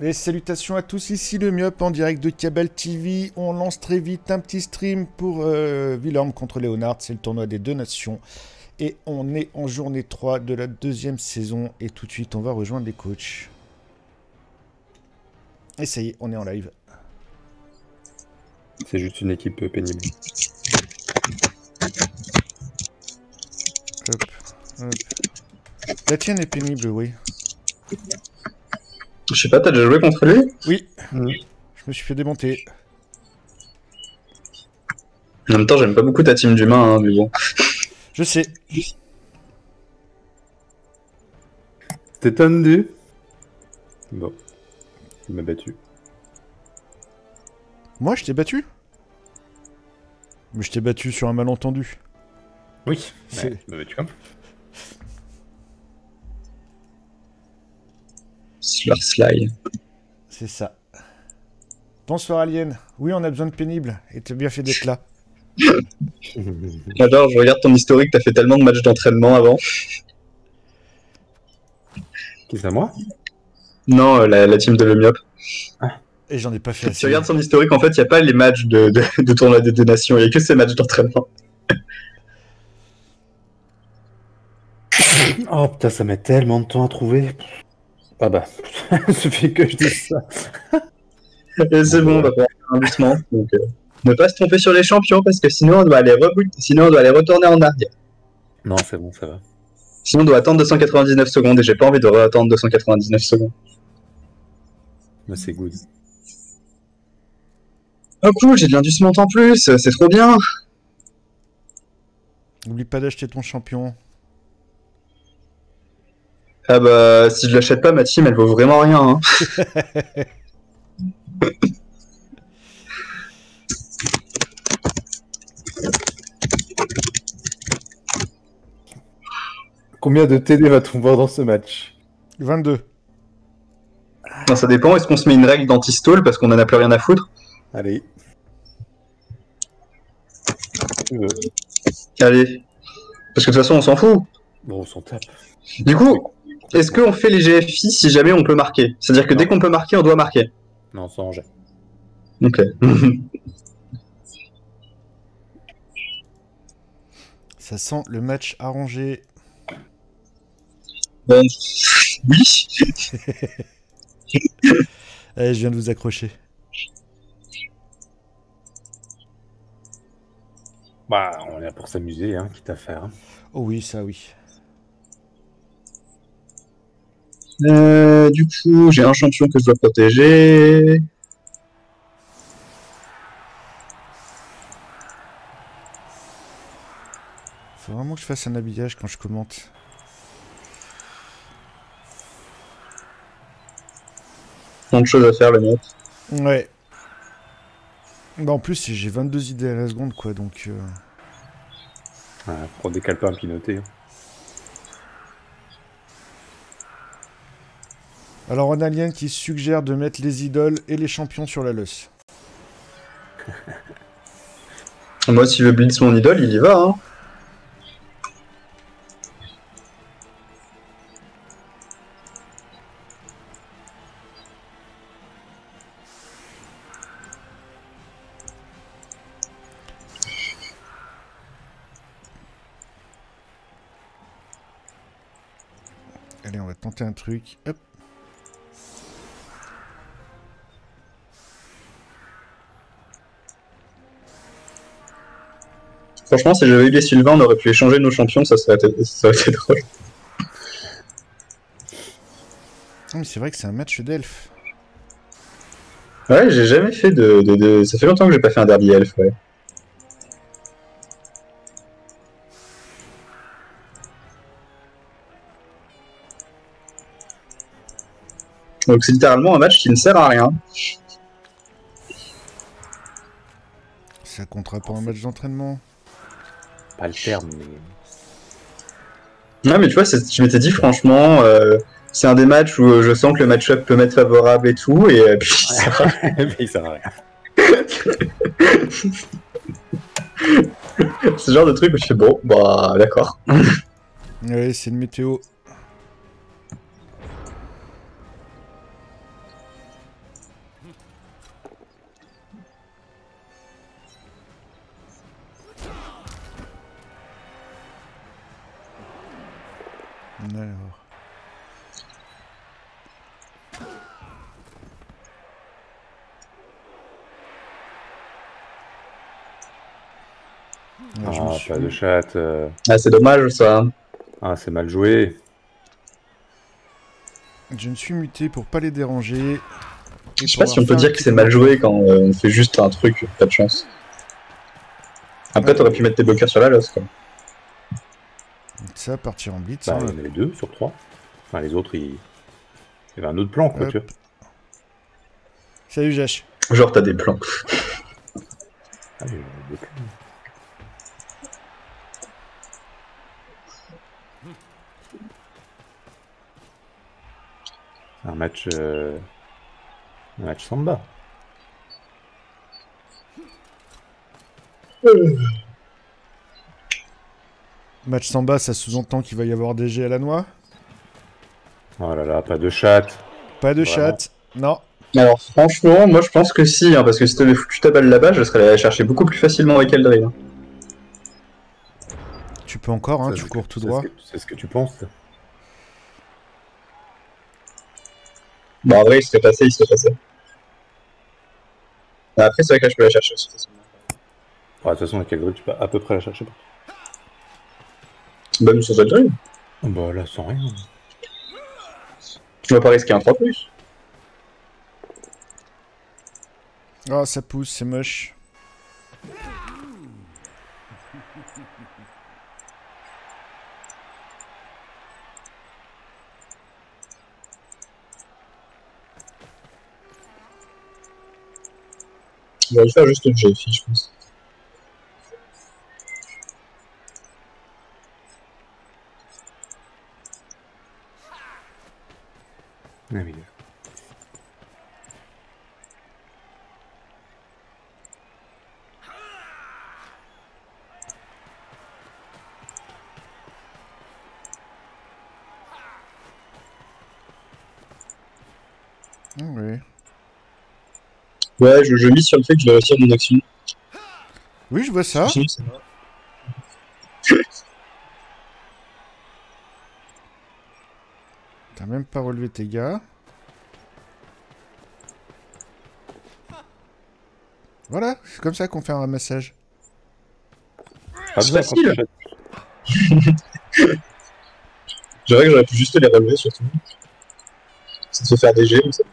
Et salutations à tous, ici le Myop en direct de Cabal TV. On lance très vite un petit stream pour Villorme contre Léonard. C'est le tournoi des deux nations. Et on est en journée 3 de la deuxième saison. Et tout de suite, on va rejoindre les coachs. Et ça y est, on est en live. C'est juste une équipe pénible. Hop, hop. La tienne est pénible, oui. Je sais pas, t'as déjà joué contre lui? Oui, je me suis fait démonter. En même temps, j'aime pas beaucoup ta team d'humains, hein, mais bon. Je sais. T'es tendu? Bon. Il m'a battu. Moi, je t'ai battu? Mais je t'ai battu sur un malentendu. Oui, C'est- ouais, il m'a battu comme. Sly. C'est ça. Bonsoir Alien. Oui, on a besoin de pénible. Et t'as bien fait d'être là. J'adore, je regarde ton historique, t'as fait tellement de matchs d'entraînement avant. Qui c'est à moi? Non, la team de Lemiop. Et j'en ai pas fait Si assez. tu regardes son historique, en fait, il n'y a pas les matchs de tournoi des deux nations, il n'y a que ces matchs d'entraînement. Oh putain, ça met tellement de temps à trouver. Ah bah, il suffit que je dise ça. Et c'est bon, on va pouvoir faire un doucement. Donc, ne pas se tromper sur les champions, parce que sinon on doit aller sinon on doit aller retourner en arrière. Non, c'est bon, ça va. Sinon on doit attendre 299 secondes, et j'ai pas envie de attendre 299 secondes. Mais c'est good. Oh cool, j'ai de l'inducement en plus, c'est trop bien. N'oublie pas d'acheter ton champion. Ah bah, si je l'achète pas, ma team, elle vaut vraiment rien. Hein. Combien de TD va-t-on voir dans ce match? 22. Non, ça dépend, est-ce qu'on se met une règle d'anti-stall parce qu'on en a plus rien à foutre? Allez. Allez. Parce que de toute façon, on s'en fout. Bon, on s'en tape. Du coup, est-ce qu'on fait les GFI si jamais on peut marquer? C'est-à-dire que Non. dès qu'on peut marquer, on doit marquer. Non, sans jet. Ok. Ça sent le match arrangé. Bon, oui. Allez, je viens de vous accrocher. Bah, on est là pour s'amuser, hein, quitte à faire. Hein. Oh oui, ça oui. Du coup, j'ai un champion que je dois protéger. Faut vraiment que je fasse un habillage quand je commente. Tant de choses à faire, le mec. Ouais. Bah en plus, j'ai 22 idées à la seconde, quoi, donc... Pour des calepins pinotés. Hein. Alors, on a Alien qui suggère de mettre les idoles et les champions sur la LES. Moi, s'il veut blitz mon idole, il y va, hein. Allez, on va tenter un truc. Hop. Franchement, si j'avais eu les Sylvain, on aurait pu échanger nos champions, ça aurait été drôle. Ah, mais c'est vrai que c'est un match d'elfes. Ouais, j'ai jamais fait Ça fait longtemps que j'ai pas fait un derby elf, ouais. Donc c'est littéralement un match qui ne sert à rien. Ça comptera pour un match d'entraînement. Pas le terme, mais... Ouais, mais tu vois, je m'étais dit franchement, c'est un des matchs où je sens que le match-up peut m'être favorable et tout, et puis mais il sert à rien. c'est le genre de truc où je fais bon, bah d'accord. Ouais, c'est une météo. Alors. Ah, je me Ah, suis- pas de chat. Ah, c'est dommage ça. Ah, c'est mal joué. Je me suis muté pour pas les déranger. Je sais pas si on peut dire que c'est mal joué quand on fait juste un truc, pas de chance. Après, t'aurais pu mettre tes bloqueurs sur la losse, quoi. Ça, partir en blitz. Bah, Hein. il y en avait 2 sur 3. Enfin, les autres, il y avait un autre plan, quoi, Hop. tu vois. Salut, Jash. Genre, t'as des plans. Ah, il y avait 2 plans. Un match samba. Match Samba, ça sous-entend qu'il va y avoir des jets à la noix. Oh là là, pas de chat. Pas de Vraiment. chat. Non. Alors, franchement, moi je pense que si, hein, parce que si t'avais foutu ta balle là-bas, je serais allé la chercher beaucoup plus facilement avec Eldril. Hein. Tu peux encore, hein, Ça, tu c'est cours ce que- tout droit. C'est ce que tu penses. Bon, en vrai, il serait passé, il serait passé. Après, c'est vrai que là, je peux la chercher aussi facilement. Bon, de toute façon, avec Eldred, tu peux à peu près la chercher. Même sans Eldril. Bah là, sans rien. Tu vas pas risquer un 3 plus. Oh, ça pousse, c'est moche. On va lui faire juste une GFI, je pense. Ah, oui. Oui. Ouais, je mise sur le fait que je vais réussir mon action. Oui, je vois ça. Sinon, c'est mort. T'as même pas relevé tes gars. Voilà, c'est comme ça qu'on fait un ramassage. Pas C'est besoin facile. quand tu chats. C'est vrai que j'aurais pu juste les relever, surtout. Ça te fait faire des G, mais c'est bon.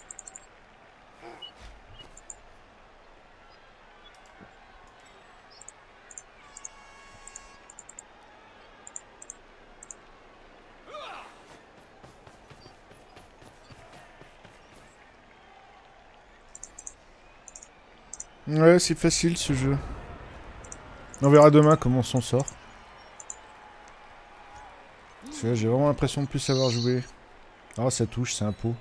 Ouais, c'est facile ce jeu. On verra demain comment on s'en sort. Parce que là, j'ai vraiment l'impression de plus savoir jouer. Ah, ça touche, c'est un pot.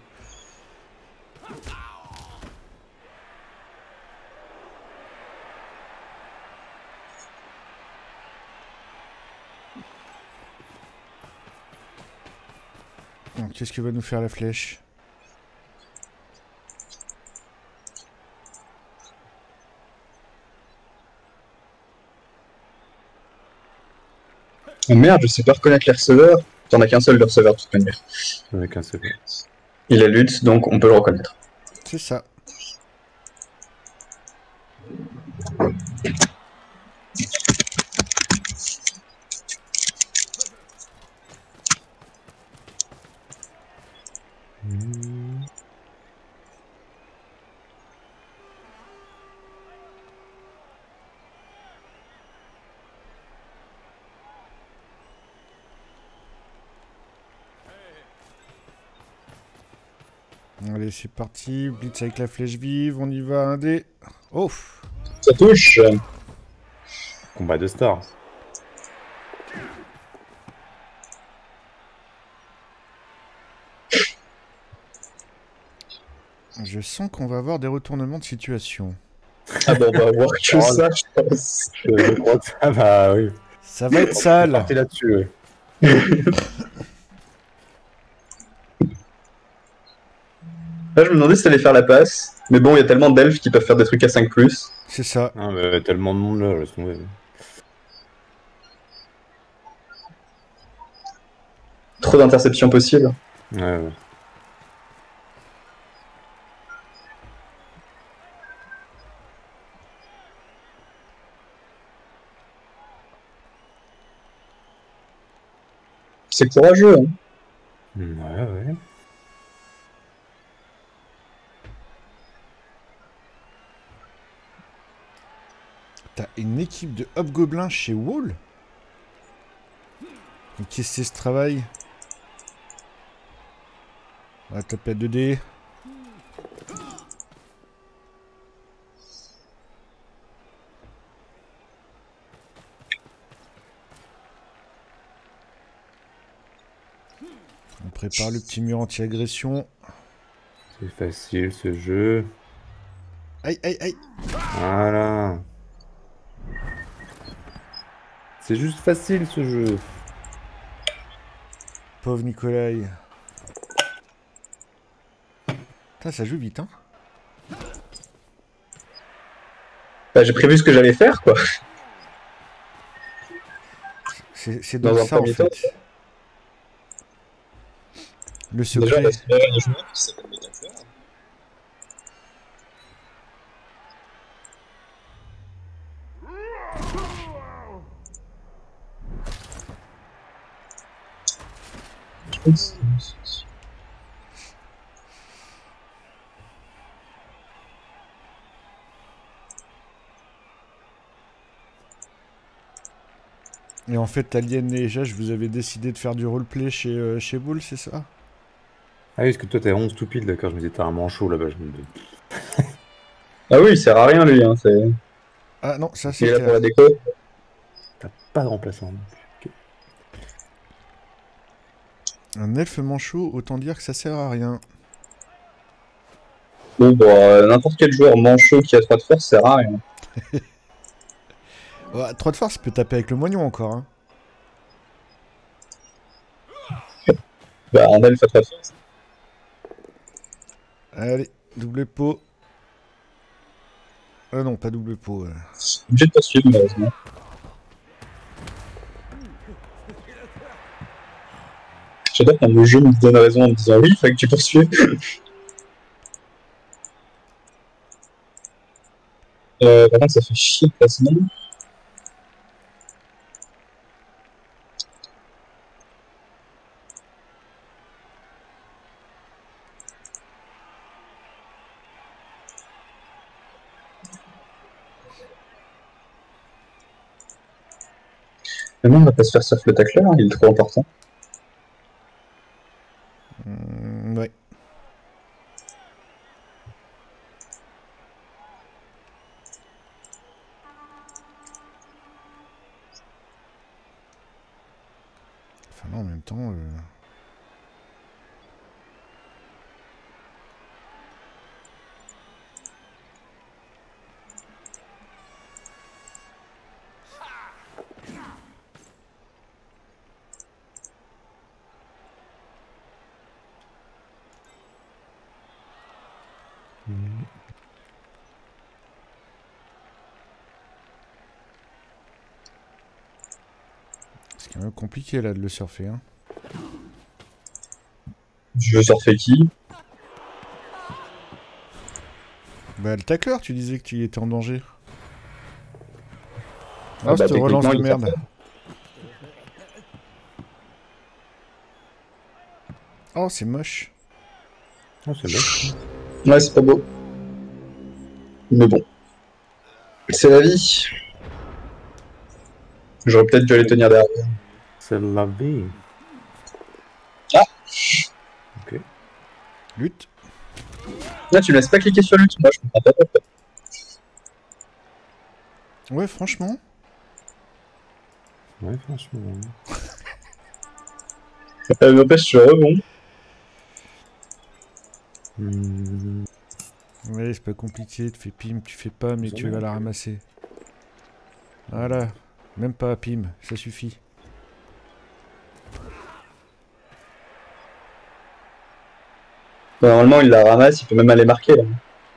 Donc, qu'est-ce que va nous faire la flèche? Oh merde, je sais pas reconnaître les receveurs. T'en as qu'un seul de receveur, de toute manière. Avec un seul. Il a lutte, donc on peut le reconnaître. C'est ça. Allez, c'est parti. Blitz avec la flèche vive. On y va, un dé. Oh! Ça touche. Combat de stars. Je sens qu'on va avoir des retournements de situation. Ah bah on va voir que Oh, ça, je pense. Je crois que ça va, oui. Ça va être sale. Partez là-dessus, ouais. Là, je me demandais si t'allais faire la passe. Mais bon, il y a tellement d'elfes qui peuvent faire des trucs à 5+. C'est ça. Ah, mais tellement de monde là, laisse tomber. trop d'interceptions possibles. Ouais. C'est courageux, hein. Ouais. T'as une équipe de hobgoblins chez Wall? Qu'est-ce que c'est ce travail? On va taper à 2D. On prépare le petit mur anti-agression. C'est facile ce jeu. Aïe, aïe, aïe. Voilà. C'est juste facile ce jeu. Pauvre Nikolai. Putain, ça joue vite, hein. Bah, j'ai prévu ce que j'allais faire, quoi. C'est Dans donc un ça, en premier temps, fait. Le Déjà, on secret. va se faire un joueur qui s'appelle Metafleur. Et en fait, Alien et Jage, vous avez décidé de faire du roleplay chez Bull, c'est ça? Ah oui, parce que toi t'es 11 stupide, d'accord, je me disais t'as un manchot là-bas, je me dis. Ah oui, il sert à rien, lui. Hein, Ah non, ça il est là c'est pour la clair. déco. T'as pas de remplaçant. Ok. Un elfe manchot, autant dire que ça sert à rien. Bon, n'importe quel joueur manchot qui a 3 de force sert à rien. Ouais, 3 de force, il peut taper avec le moignon encore, hein. Bah, un elfe à 3 de force. Allez, double pot. Ah non, pas double pot. Obligé de poursuivre, malheureusement. J'adore quand le jeu me donne raison en me disant oui, il faut que tu poursuives. Par contre, ça fait chier le placement. Mais non, on va pas se faire surf le tacleur, il est trop important. Ouais. Enfin non, en même temps... C'est quand même compliqué là de le surfer, hein. Je veux surfer qui? Bah le tacleur, tu disais que tu étais en danger. Ah Ah, bah, cette relance de techniquement, il merde. surfe. Oh, c'est moche. Oh, c'est moche. Ouais, c'est pas beau. Mais bon. C'est la vie. J'aurais peut-être dû aller tenir derrière. C'est la vie. Ah! Ok. Lutte. Là, tu me laisses pas cliquer sur lutte, moi je comprends pas pourquoi. Ouais, franchement. Ouais, franchement. N'empêche, je rebond. Ouais, c'est pas compliqué, tu fais pim, tu fais pas, mais Ils ont tu vas bien la fait. ramasser. Voilà. Même pas pim, ça suffit. Bah, normalement, il la ramasse, il peut même aller marquer là.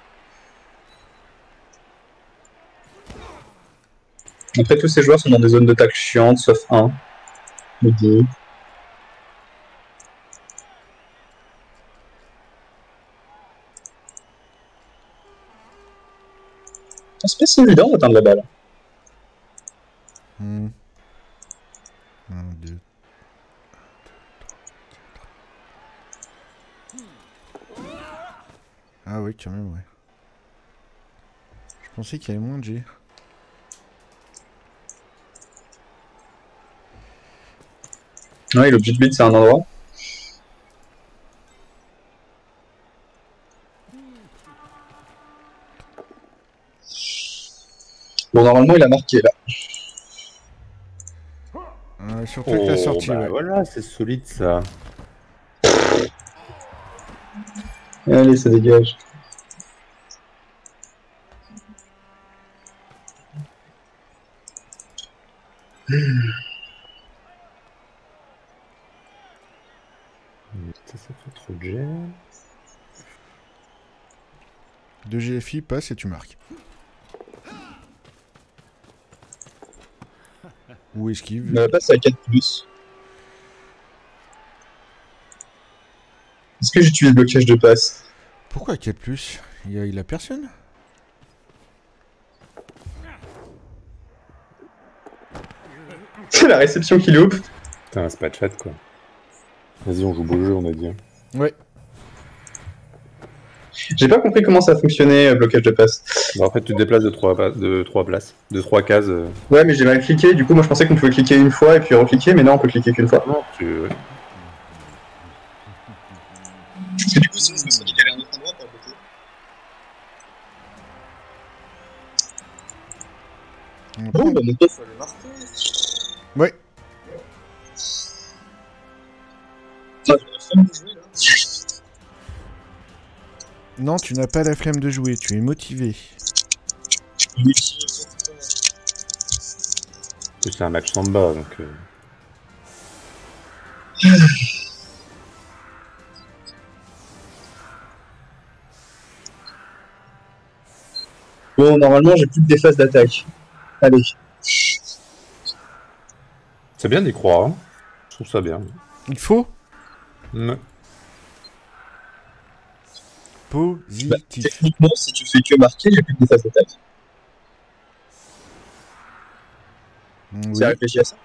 Après, tous ces joueurs sont dans des zones de tacle chiantes, sauf un. Ou deux. C'est pas si évident d'atteindre la balle. 1, 2. Ah oui, quand même, ouais. Je pensais qu'il y avait moins de G. Ouais, l'objet de but, c'est un endroit. Bon, normalement, il a marqué là. Surtout avec la sortie, bah ouais. voilà, c'est solide ça. Allez, ça dégage. Ça fait trop de jet. 2 GFI passe et tu marques. Ou esquive. La passe à 4+. Est-ce que j'utilise le blocage de passe? Pourquoi 4+? Il a personne? C'est la réception qui loupe. Putain, c'est pas de chat quoi. Vas-y, on joue beau jeu, on a dit. Ouais. J'ai pas compris comment ça fonctionnait, blocage de passe. Bah, en fait, tu te déplaces de 3 places, de 3 cases. Ouais, mais j'ai mal cliqué, du coup, moi je pensais qu'on pouvait cliquer une fois et puis recliquer, mais non, on peut cliquer qu'une fois. Non, ouais. Parce que du coup, sinon, je me serais dit qu'elle est à un autre endroit pour bloquer. Bon, bah, mon faut aller marquer. Ouais. Ah, j'ai la flemme de jouer là. Non, tu n'as pas la flemme de jouer, tu es motivé. C'est un match samba, donc... Bon, normalement, j'ai plus que des phases d'attaque. Allez. C'est bien d'y croire, hein. Je trouve ça bien. Il faut Ouais. positif. Bah, techniquement, si tu fais que marquer, j'ai plus que des phases d'attaque. Oui. Tu as réfléchi à ça?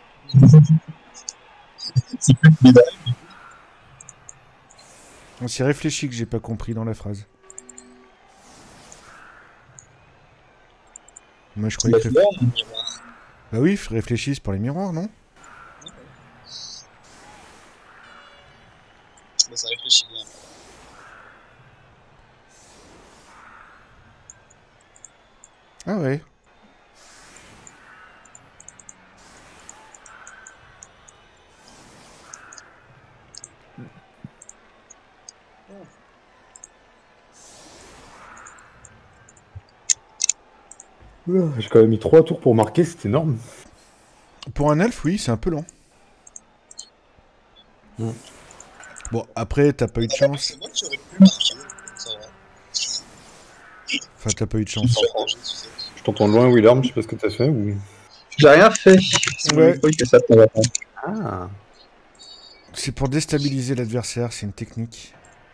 C'est plus que médaille. On s'y réfléchit que j'ai pas compris dans la phrase. Moi je croyais Bah, que... tu vois, on y va. Bah oui, réfléchissent pour les miroirs, non? Bah, ça réfléchit bien. Ah ouais. J'ai quand même mis 3 tours pour marquer, c'est énorme. Pour un elfe, oui, c'est un peu lent. Mm. Bon, après, t'as pas eu de chance. C'est moi qui aurais pu marquer. Ça va. Enfin, t'as pas eu de chance. Je t'entends de loin, Willem, je sais pas ce que t'as fait ou... J'ai rien fait. C'est Ouais. mon micro qui fait ça de temps en temps. Ah. C'est pour déstabiliser l'adversaire, c'est une technique.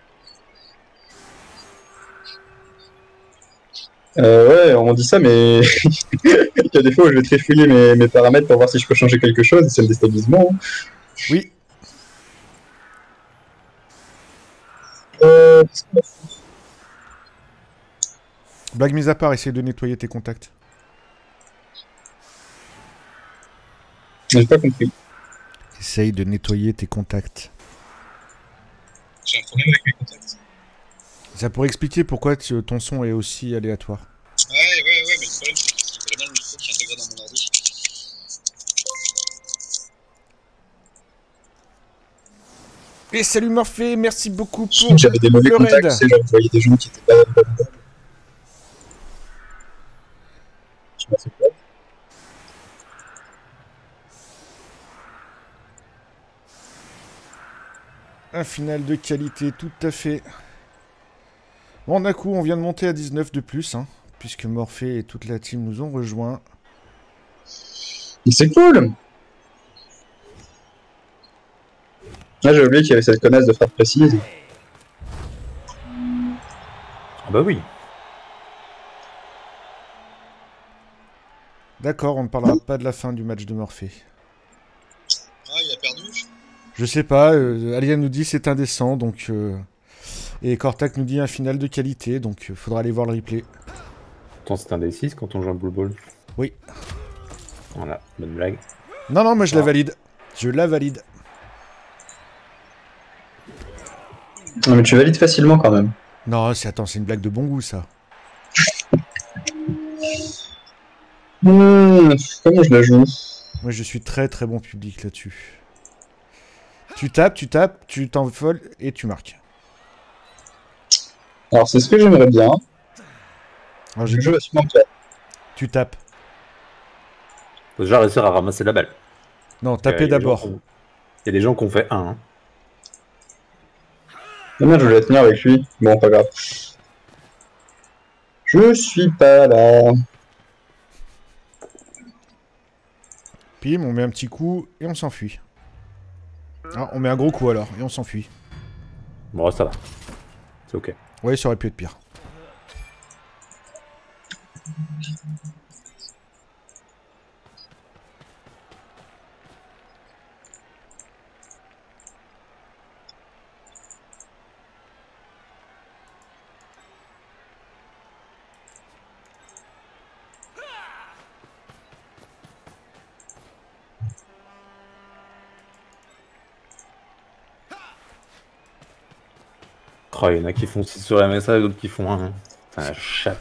Ouais, on dit ça, mais il y a des fois où je vais trifouiller mes paramètres pour voir si je peux changer quelque chose et c'est le déstabilisement. Oui. Blague mise à part, essaye de nettoyer tes contacts. J'ai pas compris. Essaye de nettoyer tes contacts. J'ai un problème avec mes contacts. Ça pourrait expliquer pourquoi ton son est aussi aléatoire. Ouais, mais le problème c'est qu'il y a vraiment le micro qui est intégré dans mon ordi. Et salut Morphée, merci beaucoup pour J'avais des mauvais le contacts, raid. tu sais, genre, je voyais des gens qui étaient pas bonnes. Tu m'as fait peur. Un final de qualité, tout à fait. Bon, d'un coup, on vient de monter à 19 de plus, hein, puisque Morphée et toute la team nous ont rejoints. Mais c'est cool! Ah, j'ai oublié qu'il y avait cette connasse de frappe précise. Ah bah oui. D'accord, on ne parlera pas de la fin du match de Morphée. Ah, il a perdu. Je sais pas, Alien nous dit c'est indécent, donc... Et Cortac nous dit un final de qualité, donc faudra aller voir le replay. Attends, c'est un des 6 quand on joue à Blue Ball. Oui. Voilà, bonne blague. Non, non, moi je la valide. Je la valide. Non, mais tu valides facilement quand même. Non, attends, c'est une blague de bon goût, ça. Comment je la joue? Moi, je suis très très bon public là-dessus. Tu tapes, tu t'envoles et tu marques. Alors, c'est ce que j'aimerais bien. Alors, Le jeu va sûrement me faire. Tu tapes. Faut déjà réussir à ramasser la balle. Non, taper d'abord. Il y a des gens qui ont fait 1. Hein. Ah merde, je voulais la tenir avec lui. Bon, pas grave. Je suis pas là. Pim, on met un petit coup et on s'enfuit. Ah, on met un gros coup alors et on s'enfuit. Bon, ça va. C'est ok. Ouais, ça aurait pu être pire. Oh, il y en a qui font 6 sur la MSA et d'autres qui font 1. C'est un chat.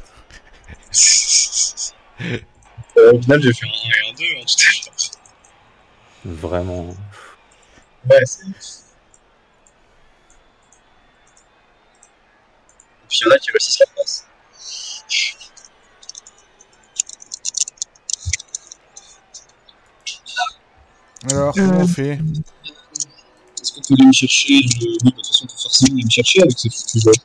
Au final, j'ai fait un 1 et un 2 hein, tout à l'heure. Vraiment. Ouais, c'est. Et puis il y en a qui réussissent leur passe. Alors, comment on fait? Est-ce que tu voulais me chercher le... Oui, de toute façon, tu forcément me chercher avec ce foutu jeu.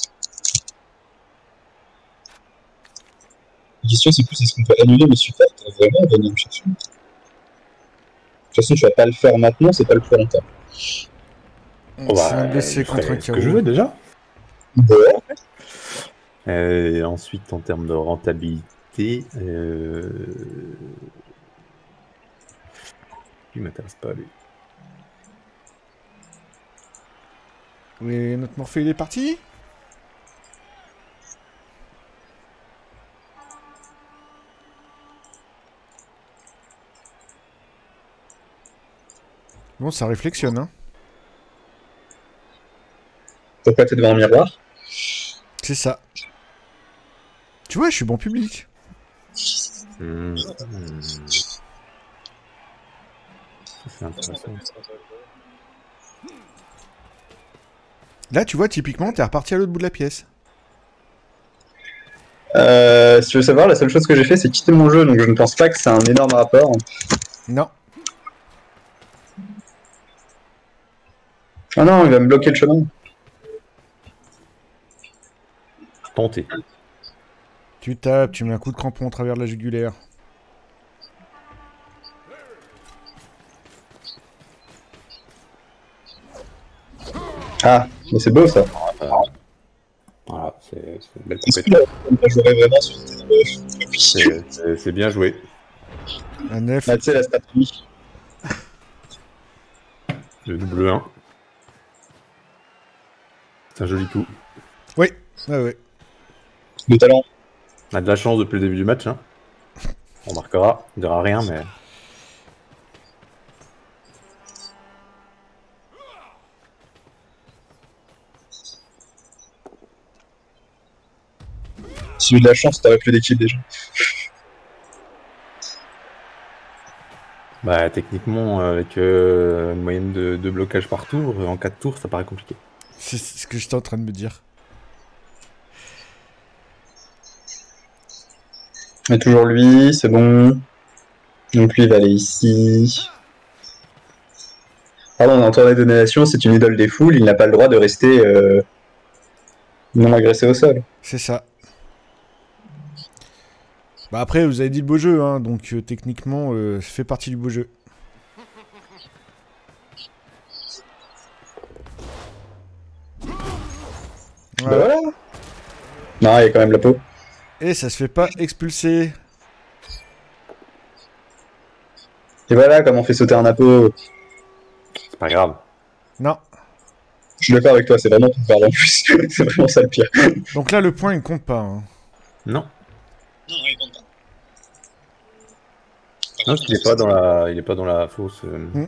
La question, c'est plus est-ce qu'on peut annuler mes supports pour vraiment venir me chercher? De toute façon, tu vas pas le faire maintenant, c'est pas le plus rentable. Oh, C'est un blessé contre un que je KO. jouais déjà. Bon. Et ensuite, en termes de rentabilité, il m'intéresse pas lui. Et notre Morphée, il est parti? Bon, ça réflexionne, hein. Pourquoi t'es devant un miroir? C'est ça. Tu vois, je suis bon public. Ça, c'est intéressant. Là, tu vois, typiquement, t'es reparti à l'autre bout de la pièce. Si tu veux savoir, la seule chose que j'ai fait, c'est quitter mon jeu, donc je ne pense pas que c'est un énorme rapport. Non. Ah non, il va me bloquer le chemin. Tenté. Tu tapes, tu mets un coup de crampon au travers de la jugulaire. Ah, mais c'est beau ça. Voilà, c'est une belle Est-ce compétence. que jouerait vraiment sur cette C'est bien joué. Un 9. Ah, tu sais, la stratégie. Le double 1. C'est un joli coup. Oui, ouais. Le talent. On a de la chance depuis le début du match. Hein. On marquera, on dira rien, mais. Si j'ai eu de la chance, t'aurais plus d'équipe déjà. Bah, techniquement, avec une moyenne de 2 blocages par tour, en 4 tours, ça paraît compliqué. C'est ce que j'étais en train de me dire. Mais toujours lui, c'est bon. Donc lui, il va aller ici. Pardon, on a entendu des donations, c'est une idole des foules, il n'a pas le droit de rester non agressé au sol. C'est ça. Bah après, vous avez dit le beau jeu, hein, donc techniquement, ça fait partie du beau jeu. Bah voilà. Non, il y a quand même la peau. Et ça se fait pas expulser. Et voilà, comme on fait sauter un apo. C'est pas grave. Non. Je suis d'accord avec toi, c'est vraiment tout perdre en plus. C'est vraiment ça le pire. Donc là, le point, il compte pas. Hein. Non. Non, il compte pas. Non, parce qu'il est pas dans la fausse.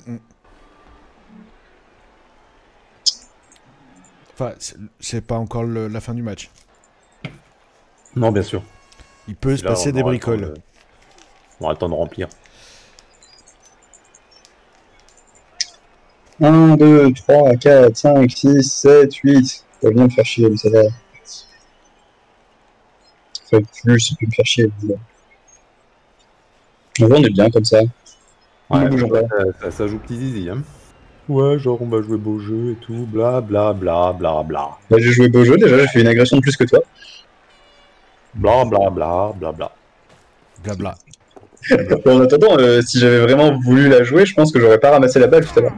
Enfin, c'est pas encore la fin du match. Non, bien sûr. Il peut se passer des bricoles. On aura le temps de remplir. 1, 2, 3, 4, 5, 6, 7, 8. Ça va bien me faire chier, mais ça va. Ça va plus, il peut me faire chier. En vrai, on est bien comme ça. Ouais, bougeons ça joue petit zizi, hein. Ouais, genre on va jouer beau jeu et tout, bla bla bla bla bla. Bah, j'ai joué beau jeu, déjà, j'ai fait une agression de plus que toi. Bla bla bla bla bla. Blabla. En attendant, si j'avais vraiment voulu la jouer, je pense que j'aurais pas ramassé la balle tout à l'heure.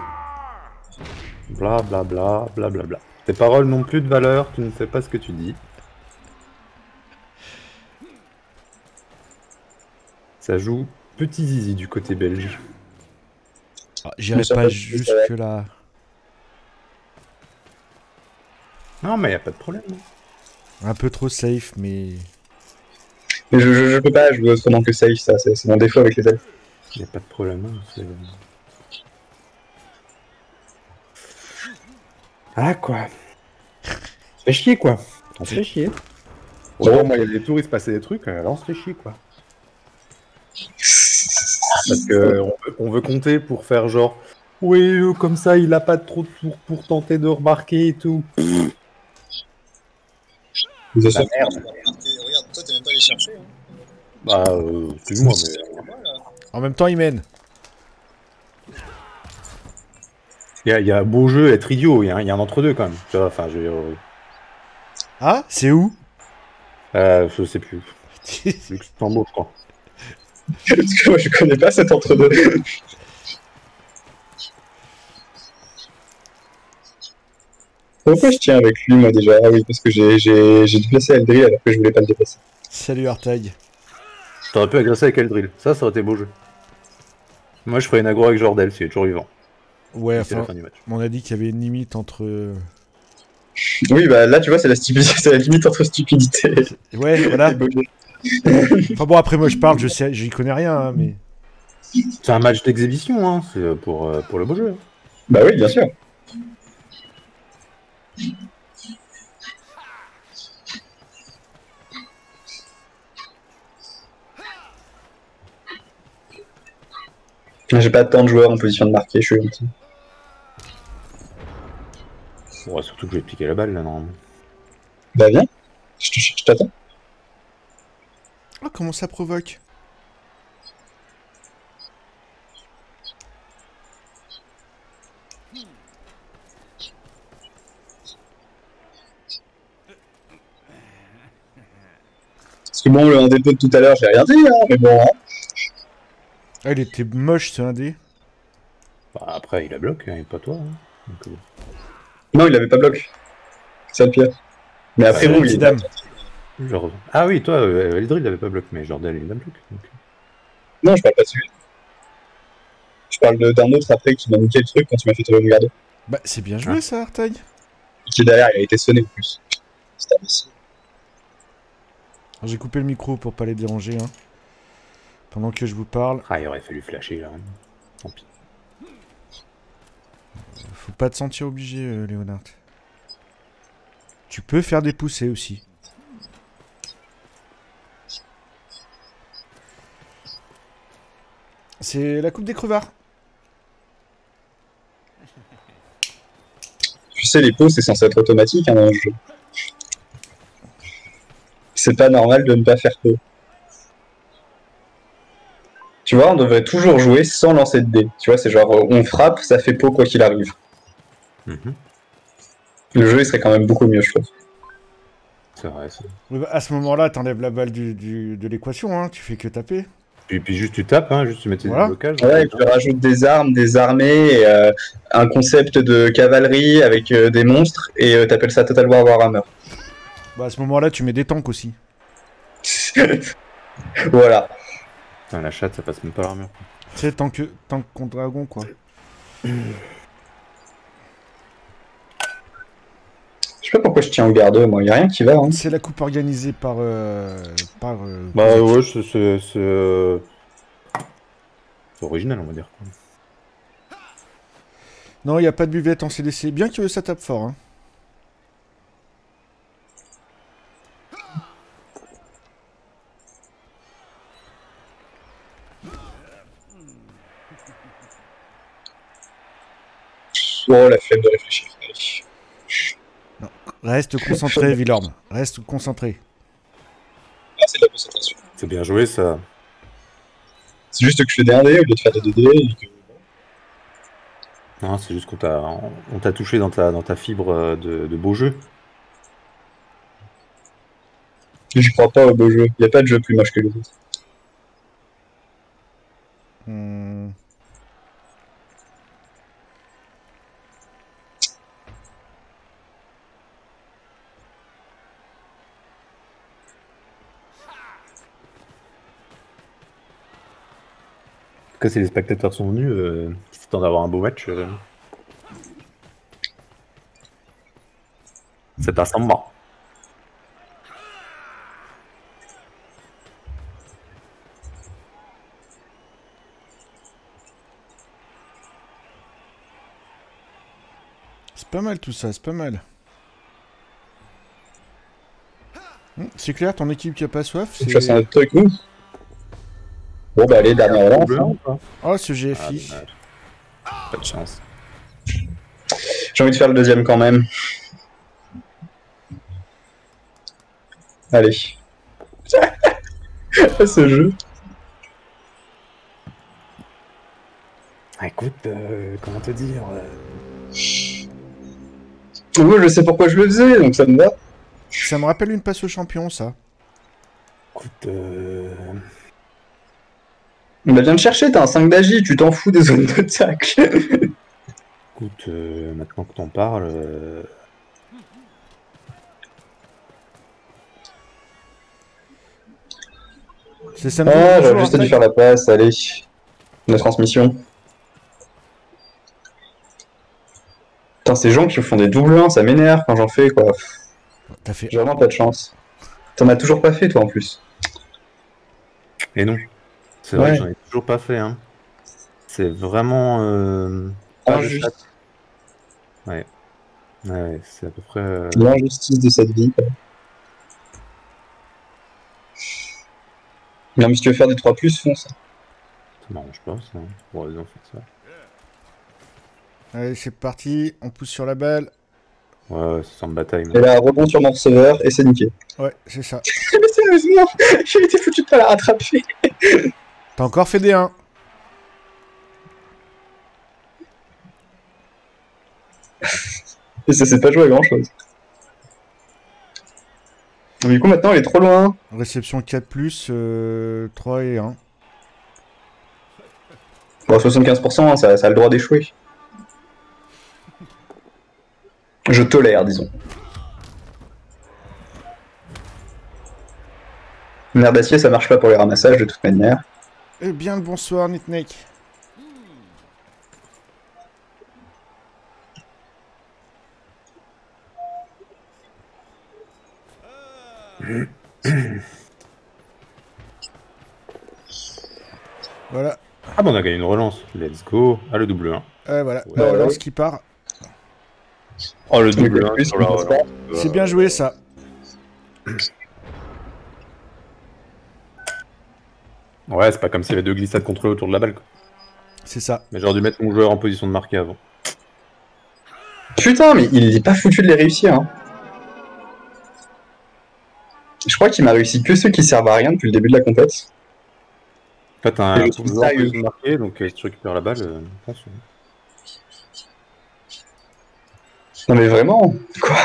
Bla bla bla bla bla bla. Tes paroles n'ont plus de valeur, tu ne sais pas ce que tu dis. Ça joue petit zizi du côté belge. Ah, j'irai pas jusque là. Non mais y a pas de problème. Un peu trop safe, mais... Mais je peux pas jouer autrement que safe, ça, c'est mon défaut avec les ailes. Y a pas de problème. Hein, ah quoi. Ça fait chier quoi. On se fait chier. Bon, moi il y a des tours, il se passait des trucs, là on se fait chier quoi. Parce que on veut compter pour faire genre oui comme ça il a pas trop de tours pour tenter de remarquer et tout. Vous La merde. Regarde, toi t'es même pas allé chercher. Hein. Bah excuse-moi mais En même temps, il mène. il y a beau jeu être idiot, il y a un entre-deux quand même. Tu vois, enfin je Ah, c'est où? je sais plus. Luxembourg je crois. Parce que moi je connais pas cet entre-deux. Pourquoi je tiens avec lui moi déjà? Ah oui, parce que j'ai déplacé Eldri alors que je voulais pas le déplacer. Salut Artag. T'aurais pu agresser avec Eldril, ça aurait été beau jeu. Moi je ferais une aggro avec Jordel s'il est toujours vivant. Ouais, C'est la enfin, fin du match. on a dit qu'il y avait une limite entre... Oui, bah là tu vois, c'est la stupidité, c'est la limite entre stupidité Ouais, voilà. et beau jeu. Enfin bon, après moi je parle, je sais, j'y connais rien, hein, mais... C'est un match d'exhibition, hein. C'est pour le beau jeu. Bah oui, bien sûr. J'ai pas tant de joueurs en position de marquer, je suis gentil. Ouais, surtout que je vais piquer la balle là normalement. Bah viens, je t'attends. Oh, comment ça provoque? Parce que bon, le 1 dépôt de tout à l'heure, j'ai rien dit, hein, mais bon. Hein. Ah, il était moche ce 1D. Bah, après il a bloc, hein, et pas toi. Hein. Donc, Non, il avait pas bloc. C'est ça le pire. Mais après, bon, Petit il dame. genre... Ah oui, toi, Eldril il avait pas bloc, mais Jordel il a bloc. Donc... Non, je parle pas de celui. Je parle d'un autre après qui m'a niqué le truc quand tu m'as fait tomber mon garde. Bah, c'est bien joué ça, Artag. Qui est derrière, il a été sonné en plus. C'était imbécile. J'ai coupé le micro pour pas les déranger, hein. Pendant que je vous parle. Ah, il aurait fallu flasher là. Tant pis. Faut pas te sentir obligé, Léonard. Tu peux faire des poussées aussi. C'est la coupe des crevards. Tu sais, les pauses, c'est censé être automatique hein, dans le jeu. C'est pas normal de ne pas faire pause. Tu vois, on devrait toujours jouer sans lancer de dés. Tu vois, c'est genre, on frappe, ça fait pot quoi qu'il arrive. Le jeu, il serait quand même beaucoup mieux, je trouve. C'est vrai, ça. À ce moment-là, t'enlèves la balle de l'équation, hein. Tu fais que taper. Et puis juste tu tapes, hein, juste tu mettais Voilà. des blocages. Ouais, et tu rajoutes des armes, des armées, et, un concept de cavalerie avec des monstres, et t'appelles ça Total War Warhammer. Bah, à ce moment-là, tu mets des tanks aussi. Voilà. Putain, la chatte, ça passe même pas l'armure. C'est tant que contre dragon, quoi. Je sais pas pourquoi je tiens au garde, moi, y a rien qui va. Hein. C'est la coupe organisée par... Bah ouais, c'est original, on va dire. Non, il n'y a pas de buvette en CDC. Bien que ça tape fort, hein. Oh, la flemme de réfléchir. Allez. Reste concentré, Villorme. Reste concentré. Ah, c'est de la concentration. C'est bien joué, ça. C'est juste que je fais des 1D au lieu de faire des 2D. Et que... Non, c'est juste qu'on t'a touché dans ta fibre de beau jeu. Je crois pas au beau jeu. Il n'y a pas de jeu plus moche que les autres. Hmm. En tout cas, si les spectateurs sont venus, ils s'attendent à avoir un beau match. C'est un samba. C'est pas mal tout ça, c'est pas mal. C'est clair, ton équipe qui a pas soif, Je fasse un c'est... autre truc, nous. Bon, bah, allez, dernière relance. Hein. Oh, ce GFI. Pas de chance. J'ai envie de faire le deuxième quand même. Allez. Ce jeu. Ah, écoute, comment te dire Moi, je sais pourquoi je le faisais, donc ça me va. Ça me rappelle une passe au champion, ça. Écoute, Bah, viens te chercher, t'as un 5 d'agi, tu t'en fous des zones de tacle. écoute, maintenant que t'en parles, C'est samedi. Ah, bonjour, j'aurais juste après. dû faire la passe, allez. La transmission. Putain, ces gens qui font des doubles 1, ça m'énerve quand j'en fais, quoi. T'as fait... J'ai vraiment pas de chance. T'en as toujours pas fait, toi, en plus. et non. C'est vrai Ouais. que j'en ai toujours pas fait, hein. C'est vraiment... pas de Injuste. chat. Ouais. Ouais, c'est à peu près... L'injustice de cette vie, quoi. Non, mais si tu veux faire des 3+, fonce. Ça m'arrange pas, ça. Bon, vas-y, on fait ça. Allez, c'est parti. On pousse sur la balle. Ouais, c'est sans bataille. Et là, rebond sur mon receveur, et c'est niqué. Ouais, c'est ça. Mais sérieusement, j'ai été foutu de pas la rattraper. T'as encore fait des 1. Et ça s'est pas joué à grand chose. Du coup, maintenant, elle est trop loin. Réception 4+, 3 et 1. Bon, 75%, hein, ça a le droit d'échouer. Je tolère, disons. Nerf d'acier, ça marche pas pour les ramassages de toute manière. Eh bien, le bonsoir, Nitnek. Voilà. Ah bah on a gagné une relance. Let's go. Ah, le double 1. Voilà. Ouais. La relance qui part. Oh, le double double 1 1 sur la relance. C'est bien joué, ça. Ouais, c'est pas comme s'il y avait deux glissades contrôlées autour de la balle, quoi. C'est ça. Mais j'aurais dû mettre mon joueur en position de marquer avant. Putain, mais il est pas foutu de les réussir. Hein. Je crois qu'il m'a réussi que ceux qui servent à rien depuis le début de la compète. En fait, t'as Et un je suis joueur en sérieux. position de marquer, donc si tu récupères la balle, pense. Non mais vraiment, quoi.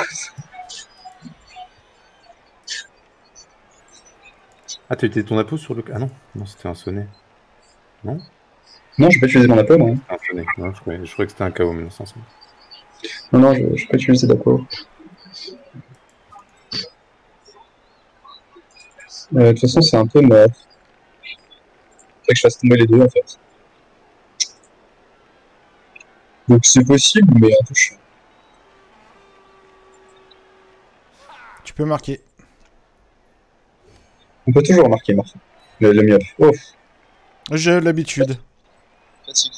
Ah, t'as utilisé ton appôt sur le... Ah non, non, c'était un sonnet. Non, Non, je vais pas utiliser mon appel, moi. un sonnet. Non, je croyais que c'était un KO, mais non, c'est un sonnet. Non, non, je vais pas utiliser d'appel. De toute façon, c'est un peu mort. Faut que je fasse tomber les deux, en fait. Donc c'est possible, mais un peu chiant. Tu peux marquer. On peut toujours marquer, Martin. Le mieux. Oh. J'ai l'habitude. Fatigue.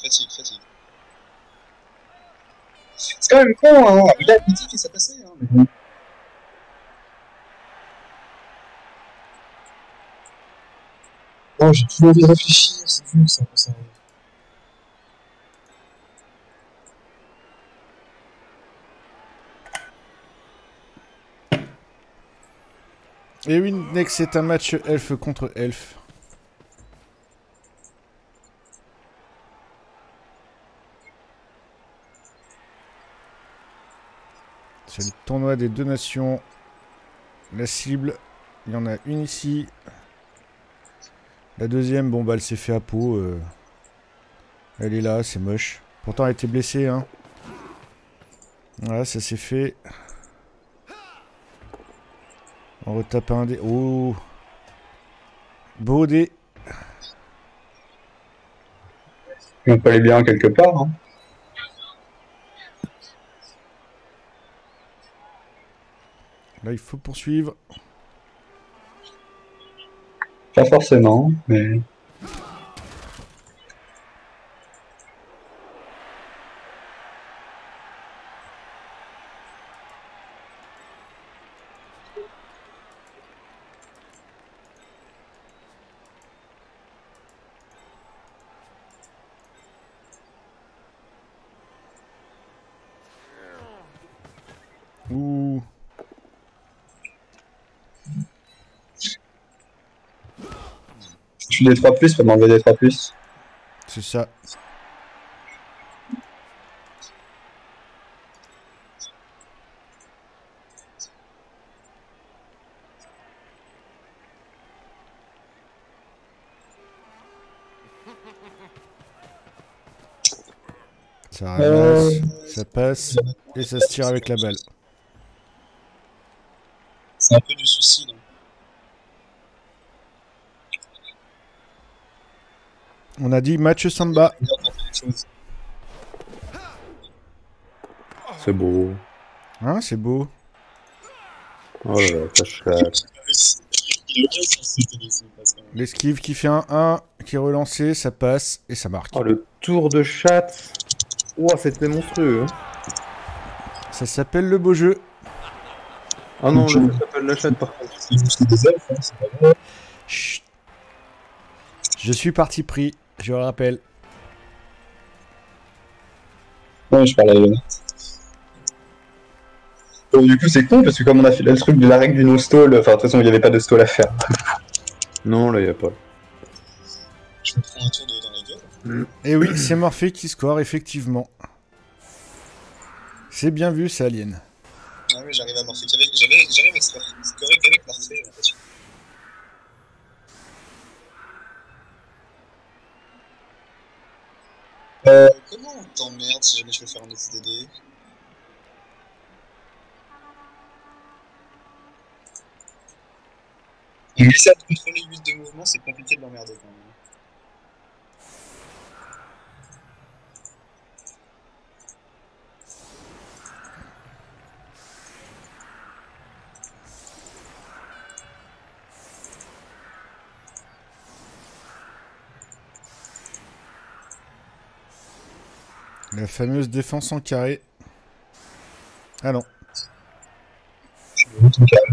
C'est quand même con, hein. Il a petit et ça passait, hein. Oh, j'ai plus envie de réfléchir, c'est dur ça. Et oui, next, c'est un match elfe contre elfe. C'est le tournoi des 2 nations. La cible, il y en a une ici. La deuxième, bon bah elle s'est fait à peau. Elle est là, c'est moche. Pourtant elle était blessée, hein. Voilà, ça s'est fait. On retape un dé. Oh, beau dé. On peut aller bien quelque part, hein. Là, il faut poursuivre. Pas forcément, mais... Ouh. Je suis des 3+, pour m'enlever des 3+. C'est ça. Ça ramasse, ça passe, et ça se tire avec la balle. C'est un peu du souci, là. On a dit match samba. C'est beau. Hein, c'est beau. Oh là là, ça chatte. L'esquive qui fait un 1, qui est relancé, ça passe, et ça marque. Oh, le tour de chatte. Oh, c'était monstrueux. Hein. Ça s'appelle le beau jeu. Ah non, là, ça s'appelle la chatte par contre. C'est juste des elfes, hein, c'est pas vrai. Chut. Je suis parti pris, je le rappelle. Ouais, je parle à Elena. Donc, du coup, c'est con parce que comme on a fait le truc de la règle du no-stall, enfin, de toute façon, il n'y avait pas de stall à faire. Non, là, y a pas. Je me prends un tour dans la gueule. Et oui, c'est Morphée qui score, effectivement. C'est bien vu, ça, Alien. Ah oui, j'arrive à Morphée. J'arrive à scorer qu'avec Morphée, j'ai l'impression. Comment on t'emmerde si jamais je veux faire un SDD? Il essaie de contrôler 8 de mouvement, c'est compliqué de l'emmerder quand même. La fameuse défense en carré. Ah non. Je me route en carré.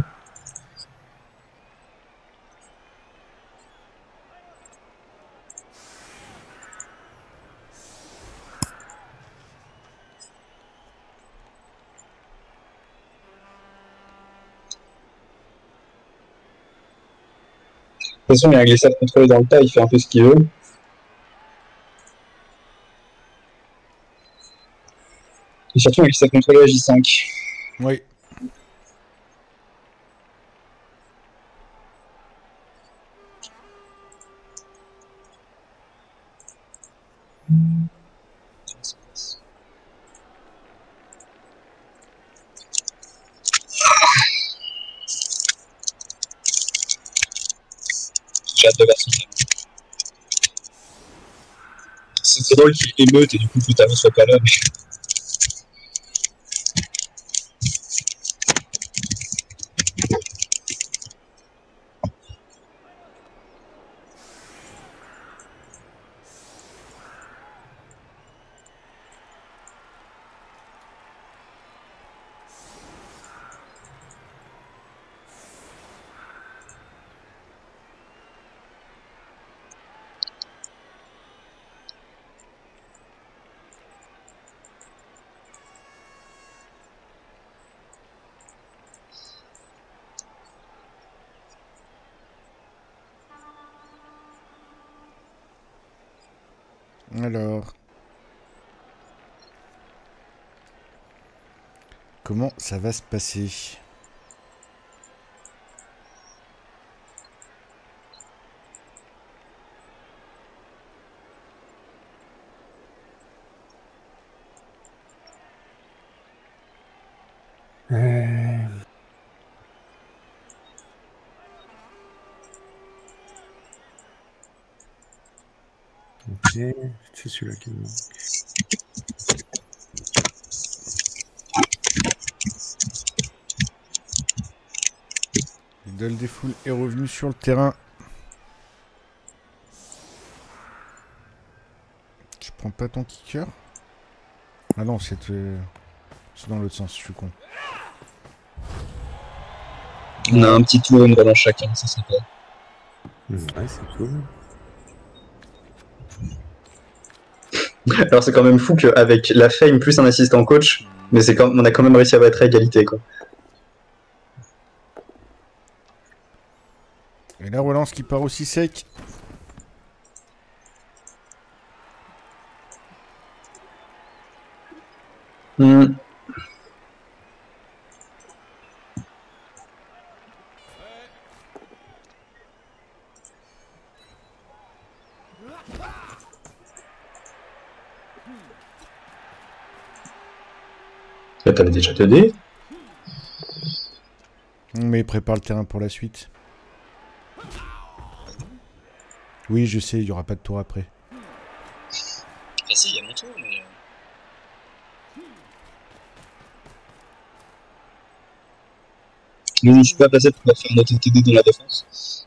De toute façon, il y a un glissade contrôlé dans le tas, il fait un peu ce qu'il veut. Et surtout, un glissade contrôlé à J5. Oui. J'ai hâte de voir ce film. C'est drôle qu'il émeute et du coup, tout à l'heure soit pas là. Mais... Alors. Comment ça va se passer? Ok, c'est celui-là qui me manque. L'idole des foules est revenu sur le terrain. Tu prends pas ton kicker? Ah non, c'est dans l'autre sens, je suis con. On a un petit tour, une relance chacun, ça c'est sympa. Ouais, c'est cool. Alors c'est quand même fou qu'avec la fame plus un assistant coach, mais on a quand même réussi à être à égalité, quoi. Et la relance qui part aussi sec. Hmm. Là, t'avais déjà 2D. Mais prépare le terrain pour la suite. Oui, je sais, il n'y aura pas de tour après. Ah si, il y a mon tour, mais... Mais je suis pas passé pour faire notre TD dans la défense.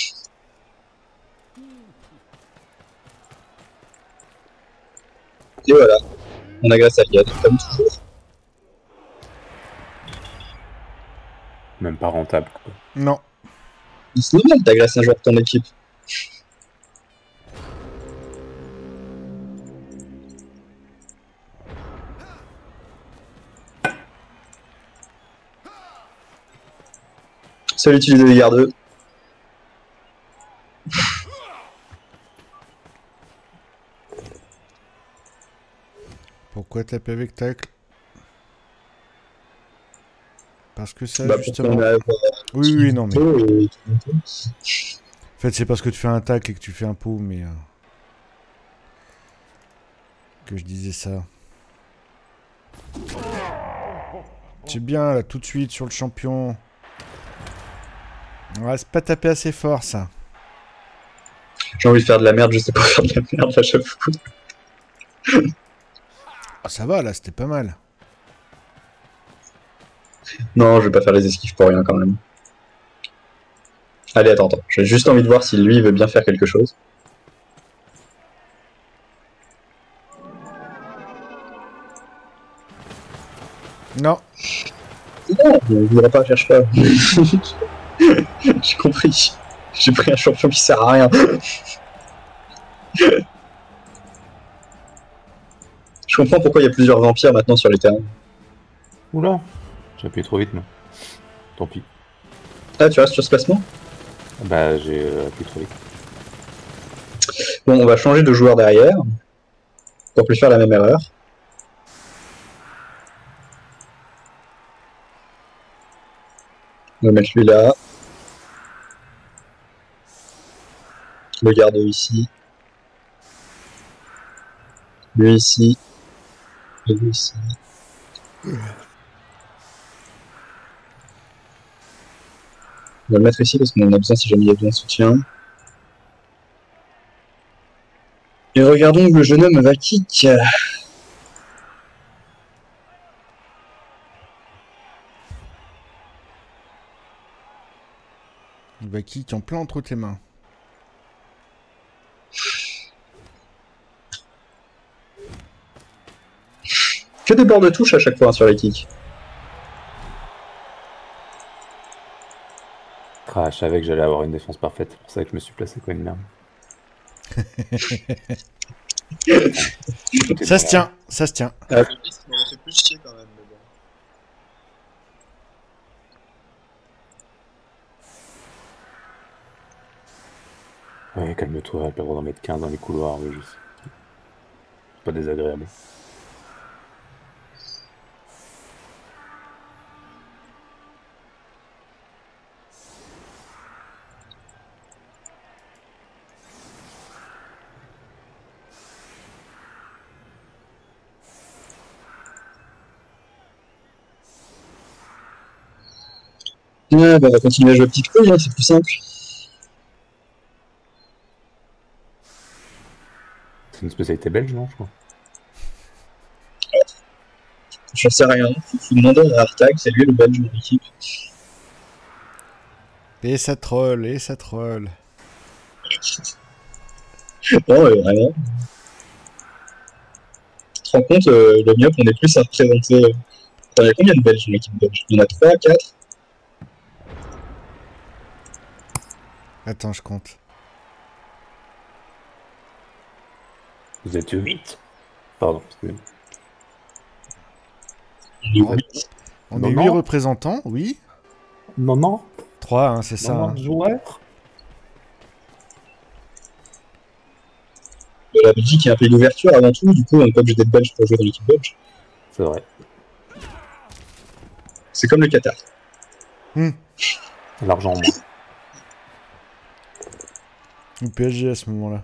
Et voilà, on agresse Aliad, comme toujours. Même pas rentable, quoi. Non. C'est normal, t'agresses un joueur de ton équipe. Seul utiliser les gardes. Pourquoi taper avec tacle? Parce que ça, Bah, justement... Oui, non, mais... En fait, c'est parce que tu fais un tacle et que tu fais un pot, mais... que je disais ça. C'est bien, là, tout de suite, sur le champion. Ouais, c'est pas taper assez fort, ça. J'ai envie de faire de la merde, je sais pas faire de la merde à chaque fois. Ah, ça va, là, c'était pas mal. Non, je vais pas faire les esquives pour rien quand même. Allez, attends. J'ai juste envie de voir si lui veut bien faire quelque chose. Non. Non, il ne voudra pas, cherche pas. J'ai compris. J'ai pris un champion qui sert à rien. Je comprends pourquoi il y a plusieurs vampires maintenant sur les terrains. Oula, j'ai appuyé trop vite, moi. Tant pis. Ah, tu restes sur ce placement? Bah, j'ai appuyé trop vite. Bon, on va changer de joueur derrière pour plus faire la même erreur. On va mettre lui là. Le garde ici. Lui ici. Et lui ici. On va le mettre ici parce qu'on en a besoin si jamais il y a besoin de soutien. Et regardons où le jeune homme va kick. Il va kick en plein entre tes mains. Que des bords de touche à chaque fois hein, sur les kicks. Ah, je savais que j'allais avoir une défense parfaite. C'est pour ça que je me suis placé comme une merde. Ça se tient, ça se tient. Le risque m'aurait fait plus chier quand même, mais bon. Ouais, calme-toi, elle peut d'en mettre 15 dans les couloirs, mais juste. pas désagréable. Ouais, bah, on va continuer à jouer à petite couille, hein, c'est plus simple. C'est une spécialité belge, non, je crois. J'en sais rien. Faut demander à Artag, c'est lui le belge de l'équipe. Et ça troll, et ça troll. Non, vraiment. Tu te rends compte, le mieux qu'on est plus à représenter. Attends, il y a combien de Belges dans l'équipe belge? Il y en a 3, 4. Attends, je compte. Vous êtes 8. Pardon, excusez-moi. On est 8. On Non, est non. 8 représentants, oui. Non, 3, hein, c'est ça. non, Hein. joueurs. La Belgique est un pays d'ouverture avant tout, du coup, on n'est pas obligé d'être belge pour jouer dans l'équipe belge. C'est vrai. C'est comme le Qatar. L'argent en moins. Ou PSG à ce moment-là.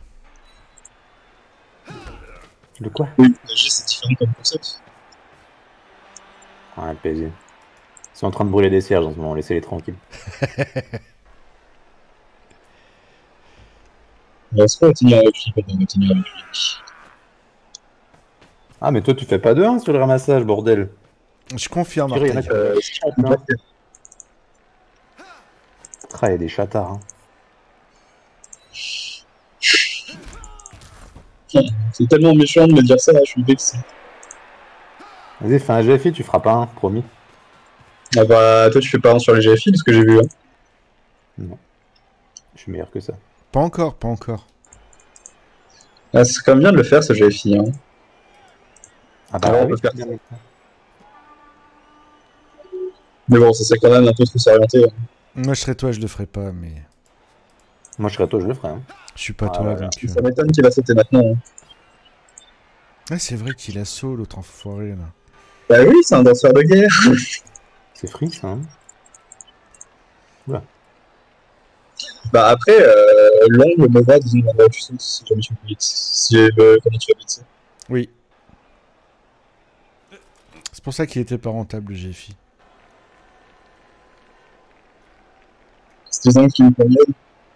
Le quoi? Oui, PSG, c'est différent comme concept. Ouais, le PSG. Ils sont en train de brûler des cierges en ce moment, laissez-les tranquilles. On va se tenir avec lui, on va tenir avec lui. Ah, mais toi, tu fais pas de 1 sur le ramassage, bordel. Je confirme, Thierry, il y en a Artag. qui chantent, hein. Ah, il y a des châtards. Hein. C'est tellement méchant de me dire ça, je suis vexé. Vas-y, fais un GFI, tu feras pas un, promis. Ah bah, toi tu fais pas un sur les GFI, de ce que j'ai vu. Hein. Non. Je suis meilleur que ça. Pas encore, pas encore. Ah, c'est quand même bien de le faire ce GFI. Hein. Ah bah Ouais, on oui. peut faire ça. Mais bon, ça serait quand même un peu trop s'orienter. Hein. Moi, je serais toi, je le ferais pas, mais Moi, je serais toi, je le ferais. Hein. je suis pas Ah, toi, voilà. donc... Ça m'étonne qu'il va sauter maintenant. Hein. Ouais, c'est vrai qu'il a saut, l'autre enfoiré, là. Bah oui, c'est un danseur de guerre. C'est free, ça. Hein. Bah après, l'angle me va dans une endroit où tu sautes si jamais tu veux vite. Si comment tu vas vite. Oui. C'est pour ça qu'il était pas rentable, le GFI. C'est des angles qui me conviennent.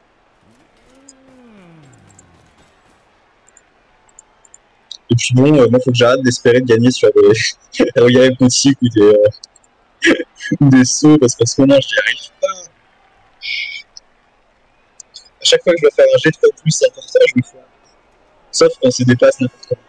Et puis bon, moi faut que j'arrête d'espérer de gagner sur des regards hypnotiques ou des sauts parce qu'en ce moment j'y arrive pas. À chaque fois que je dois faire un jet de fois plus important, je me fous. Sauf quand c'est des passes n'importe quoi.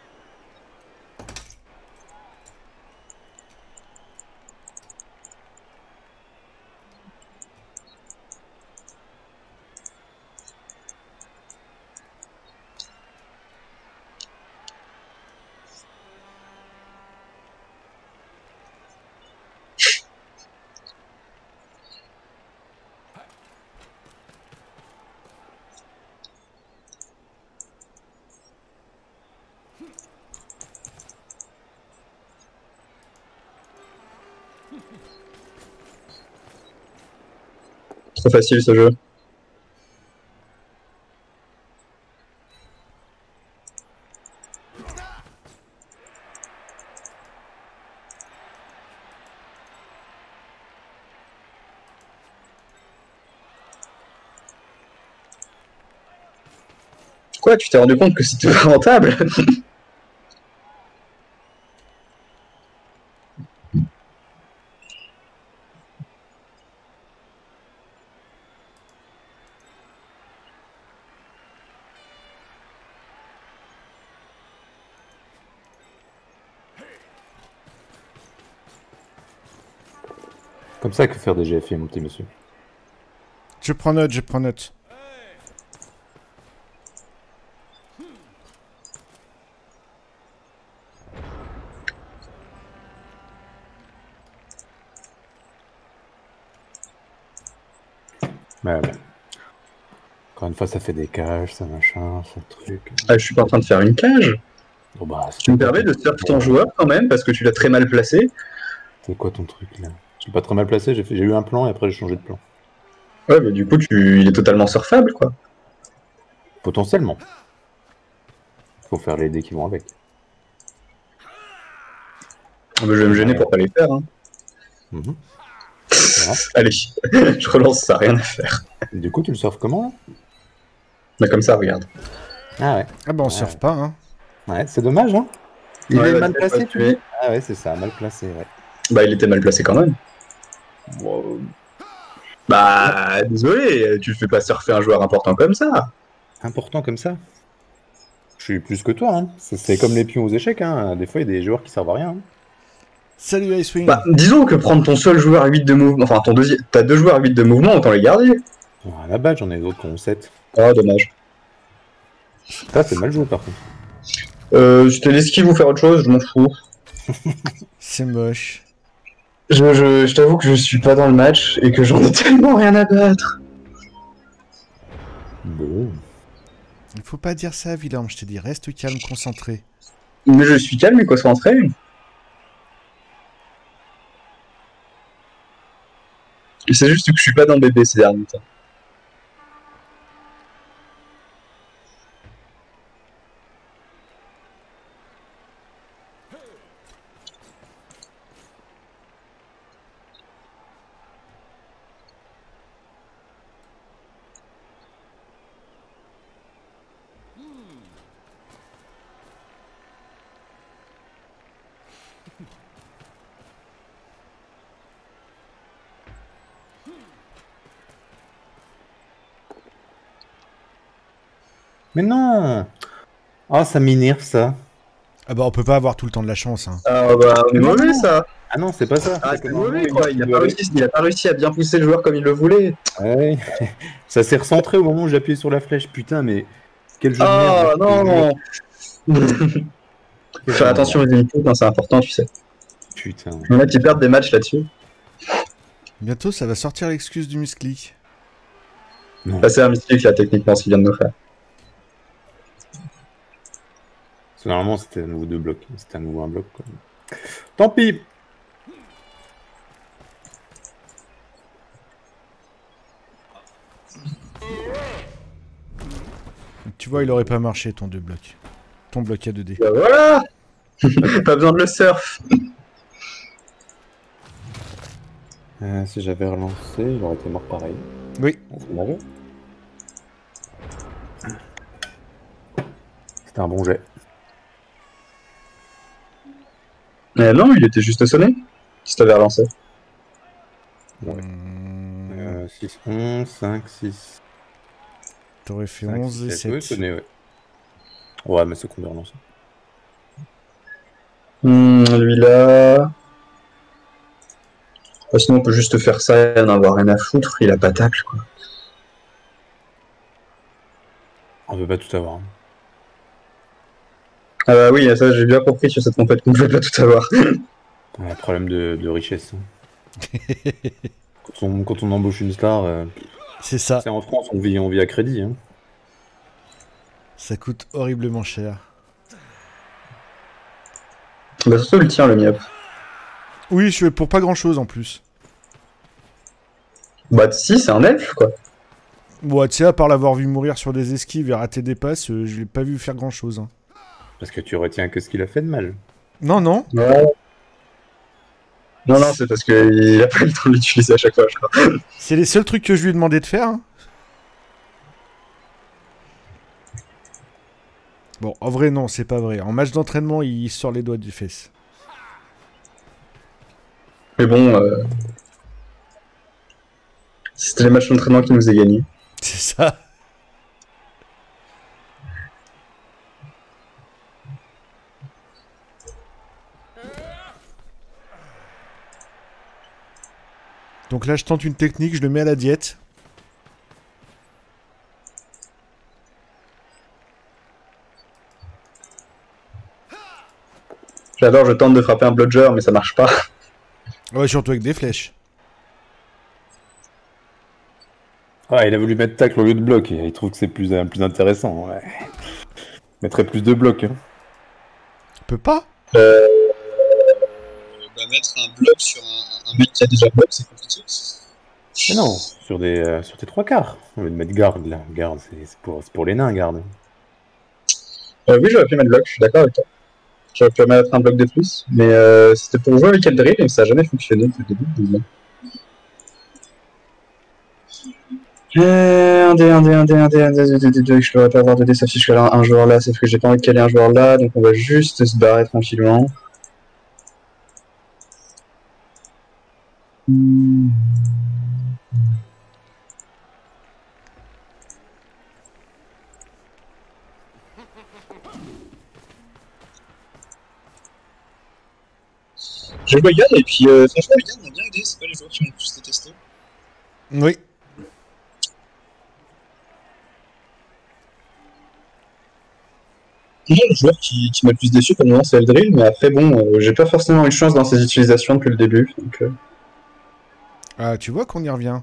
Trop facile ce jeu. Quoi, tu t'es rendu compte que c'était pas rentable? Comme ça que faire des GFI, mon petit monsieur. Je prends note, je prends note. Ouais, ouais. Encore une fois, ça fait des cages, ça machin, ça truc. Ah, je suis pas en train de faire une cage. Bon, bah, Tu me permets de surf ton joueur quand même, parce que tu l'as très mal placé. C'est quoi ton truc là? Je l'ai pas très mal placé, j'ai eu un plan et après j'ai changé de plan. Ouais, mais du coup, il est totalement surfable, quoi. Potentiellement. Faut faire les dés qui vont avec. Je vais me gêner pour pas les faire. Hein. Mhm. Voilà. Allez, je relance ça, rien à faire. Du coup, tu le surfes comment là? Mais comme ça, regarde. Ah ouais. Ah bah on Ouais. surfe pas, hein. Ouais, c'est dommage, hein. Il Ouais, est bah, mal c'est placé, pas tu tué. dis? Ah ouais, c'est ça, mal placé, ouais. Bah, il était mal placé quand même. Bah, désolé, tu fais pas surfer un joueur important comme ça. Important comme ça. Je suis plus que toi, hein. C'est comme les pions aux échecs, hein. Des fois, il y a des joueurs qui servent à rien. Hein. Salut Icewing. Bah, disons que prendre ton seul joueur à 8 de mouvement, enfin, t'as 2 joueurs à 8 de mouvement, autant les garder. À la base, j'en ai d'autres qui ont 7. Oh, dommage. Ça, c'est mal joué par contre. Je te laisse qui vous faire autre chose, je m'en fous. C'est moche. Je t'avoue que je suis pas dans le match et que j'en ai tellement rien à battre. Bon. Il faut pas dire ça, Willem, je te dis, reste calme, concentré. Mais je suis calme et concentré. C'est juste que je suis pas dans bébé ces derniers temps. Mais non! Ah, ça m'énerve ça. Ah bah on peut pas avoir tout le temps de la chance, hein. Ah bah, on est Non, mauvais non. ça. Ah non, c'est pas ça. Ah, C'est c'est que mauvais normalement, quoi. Il a pas réussi à bien pousser le joueur comme il le voulait. Ouais. Ça s'est recentré au moment où j'appuyais sur la flèche. Putain, mais quel jeu de Ah merde. non. Quel jeu Fais de attention aux inputs, hein, c'est important, tu sais. merde. Putain. Il y en a qui perdent des matchs là-dessus. Bientôt ça va sortir l'excuse du muscli. Non. Bah, c'est un mystique là, techniquement, ce qu'il vient de nous faire. Parce que normalement, c'était à nouveau 2 blocs. C'était à nouveau un bloc. Quoi. Tant pis. Tu vois, il aurait pas marché ton 2 blocs. Ton bloc à 2D. Bah voilà. Pas besoin de le surf. Si j'avais relancé, il aurait été mort pareil. Oui. C'était un bon jet. Mais non, il était juste sonné. Si t'avais relancé. Ouais. Mmh, 6, 11, 5, 6. T'aurais fait 5, 11 et 7. Oui, sonné, ouais. Ouais, mais c'est qu'on est relancé. Lui là. Bah, sinon, on peut juste faire ça et en avoir rien à foutre. Il a pas tacle quoi. On peut pas tout avoir. Hein. Ah bah oui, ça j'ai bien compris sur cette compète qu'on ne peut pas tout avoir. Ouais, problème de richesse. Hein. quand on embauche une star, C'est ça. c'est en France, on vit à crédit. Hein. Ça coûte horriblement cher. Bah surtout le tien, le miap. Oui, je fais pour pas grand chose en plus. Bah si, c'est un elfe quoi. Bon, tu sais, à part l'avoir vu mourir sur des esquives et rater des passes, je l'ai pas vu faire grand chose. Hein. Parce que tu retiens que ce qu'il a fait de mal. Non, non. Ouais. Non, non, c'est parce qu'il a pas le temps de l'utiliser à chaque fois, je crois. C'est les seuls trucs que je lui ai demandé de faire. Hein. Bon, en vrai, non, c'est pas vrai. En match d'entraînement, il sort les doigts du fesse. Mais bon, c'était les matchs d'entraînement qui nous a gagnés. C'est ça. Donc là, je tente une technique, je le mets à la diète. J'adore, je tente de frapper un bludger, mais ça marche pas. Ouais, surtout avec des flèches. Ah, il a voulu mettre tacle au lieu de bloc. Il trouve que c'est plus intéressant. Ouais. Mettrait plus de blocs. Hein. Peut pas? Mettre un bloc sur un mec qui a déjà bloc, c'est compliqué. Mais non, sur tes 3 quarts. Au lieu de mettre garde, là. Garde, c'est pour les nains, garde. Oui, j'aurais pu mettre bloc, je suis d'accord avec toi. J'aurais pu mettre un bloc de plus, mais c'était pour jouer avec Eldril et ça n'a jamais fonctionné depuis le début. Un dé, je devrais pas avoir de dé sauf si je cale un joueur là, sauf que j'ai pas envie de caler un joueur là, donc on va juste se barrer tranquillement. Je vois Yann et puis franchement Yann m'a bien aidé, c'est pas les joueurs qui m'ont plus détesté. Oui. Non, le joueur qui m'a le plus déçu pour le moment c'est Eldril, mais après bon, j'ai pas forcément eu de chance dans ses utilisations depuis le début. Donc, Ah, tu vois qu'on y revient.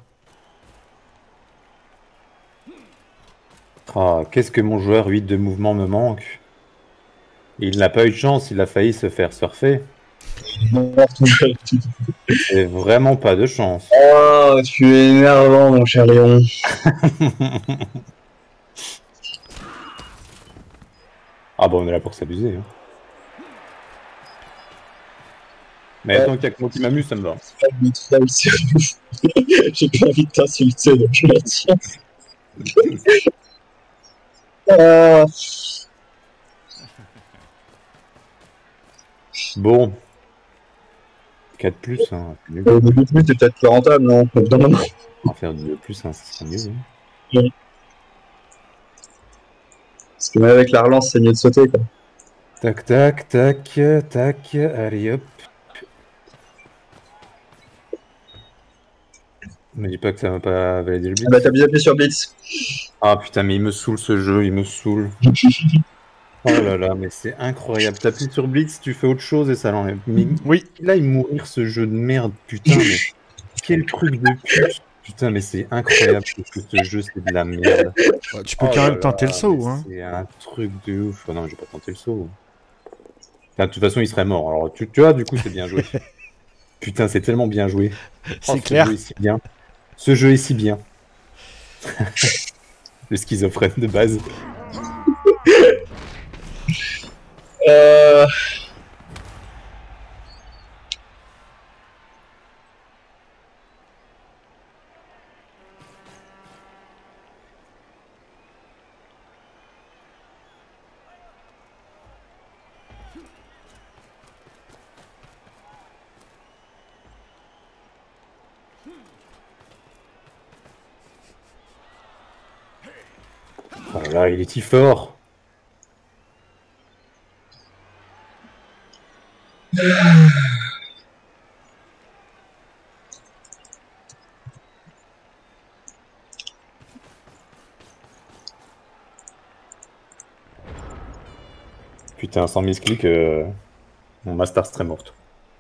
Ah, qu'est-ce que mon joueur 8 de mouvement me manque. Il n'a pas eu de chance, il a failli se faire surfer. C'est vraiment pas de chance. Oh, tu es énervant mon cher Léon. Ah bon, on est là pour s'amuser. Hein. Mais tant qu'il y a que moi qui m'amuse, ça me va. J'ai pas envie de t'insulter, donc je m'en tiens. Bon. 4 plus, hein. Au début, c'est peut-être plus rentable, non? On va faire du plus, hein, ça sera mieux. Hein. Oui. Parce que même avec la relance, c'est mieux de sauter, quoi. Tac, tac, tac, tac, allez hop. Me dis pas que ça va pas valider le blitz. Ah bah t'as bien appuyé sur Blitz. Ah putain, mais il me saoule ce jeu, il me saoule. Oh là là, mais c'est incroyable. T'appuies sur Blitz, tu fais autre chose et ça l'enlève. Mais Oui. il aille mourir ce jeu de merde, putain, mais quel truc de pute. Putain, mais c'est incroyable que ce jeu, c'est de la merde. Bah, tu peux quand même tenter le saut, hein. C'est un truc de ouf. Oh non, je vais pas tenter le saut. Enfin, de toute façon, il serait mort. Alors, tu vois, du coup, c'est bien joué. Putain, c'est tellement bien joué. C'est clair. Ce jeu est si bien. Ce jeu est si bien. Le schizophrène de base. Oh là là, il est si fort. Putain, sans misclick, mon Master serait morte.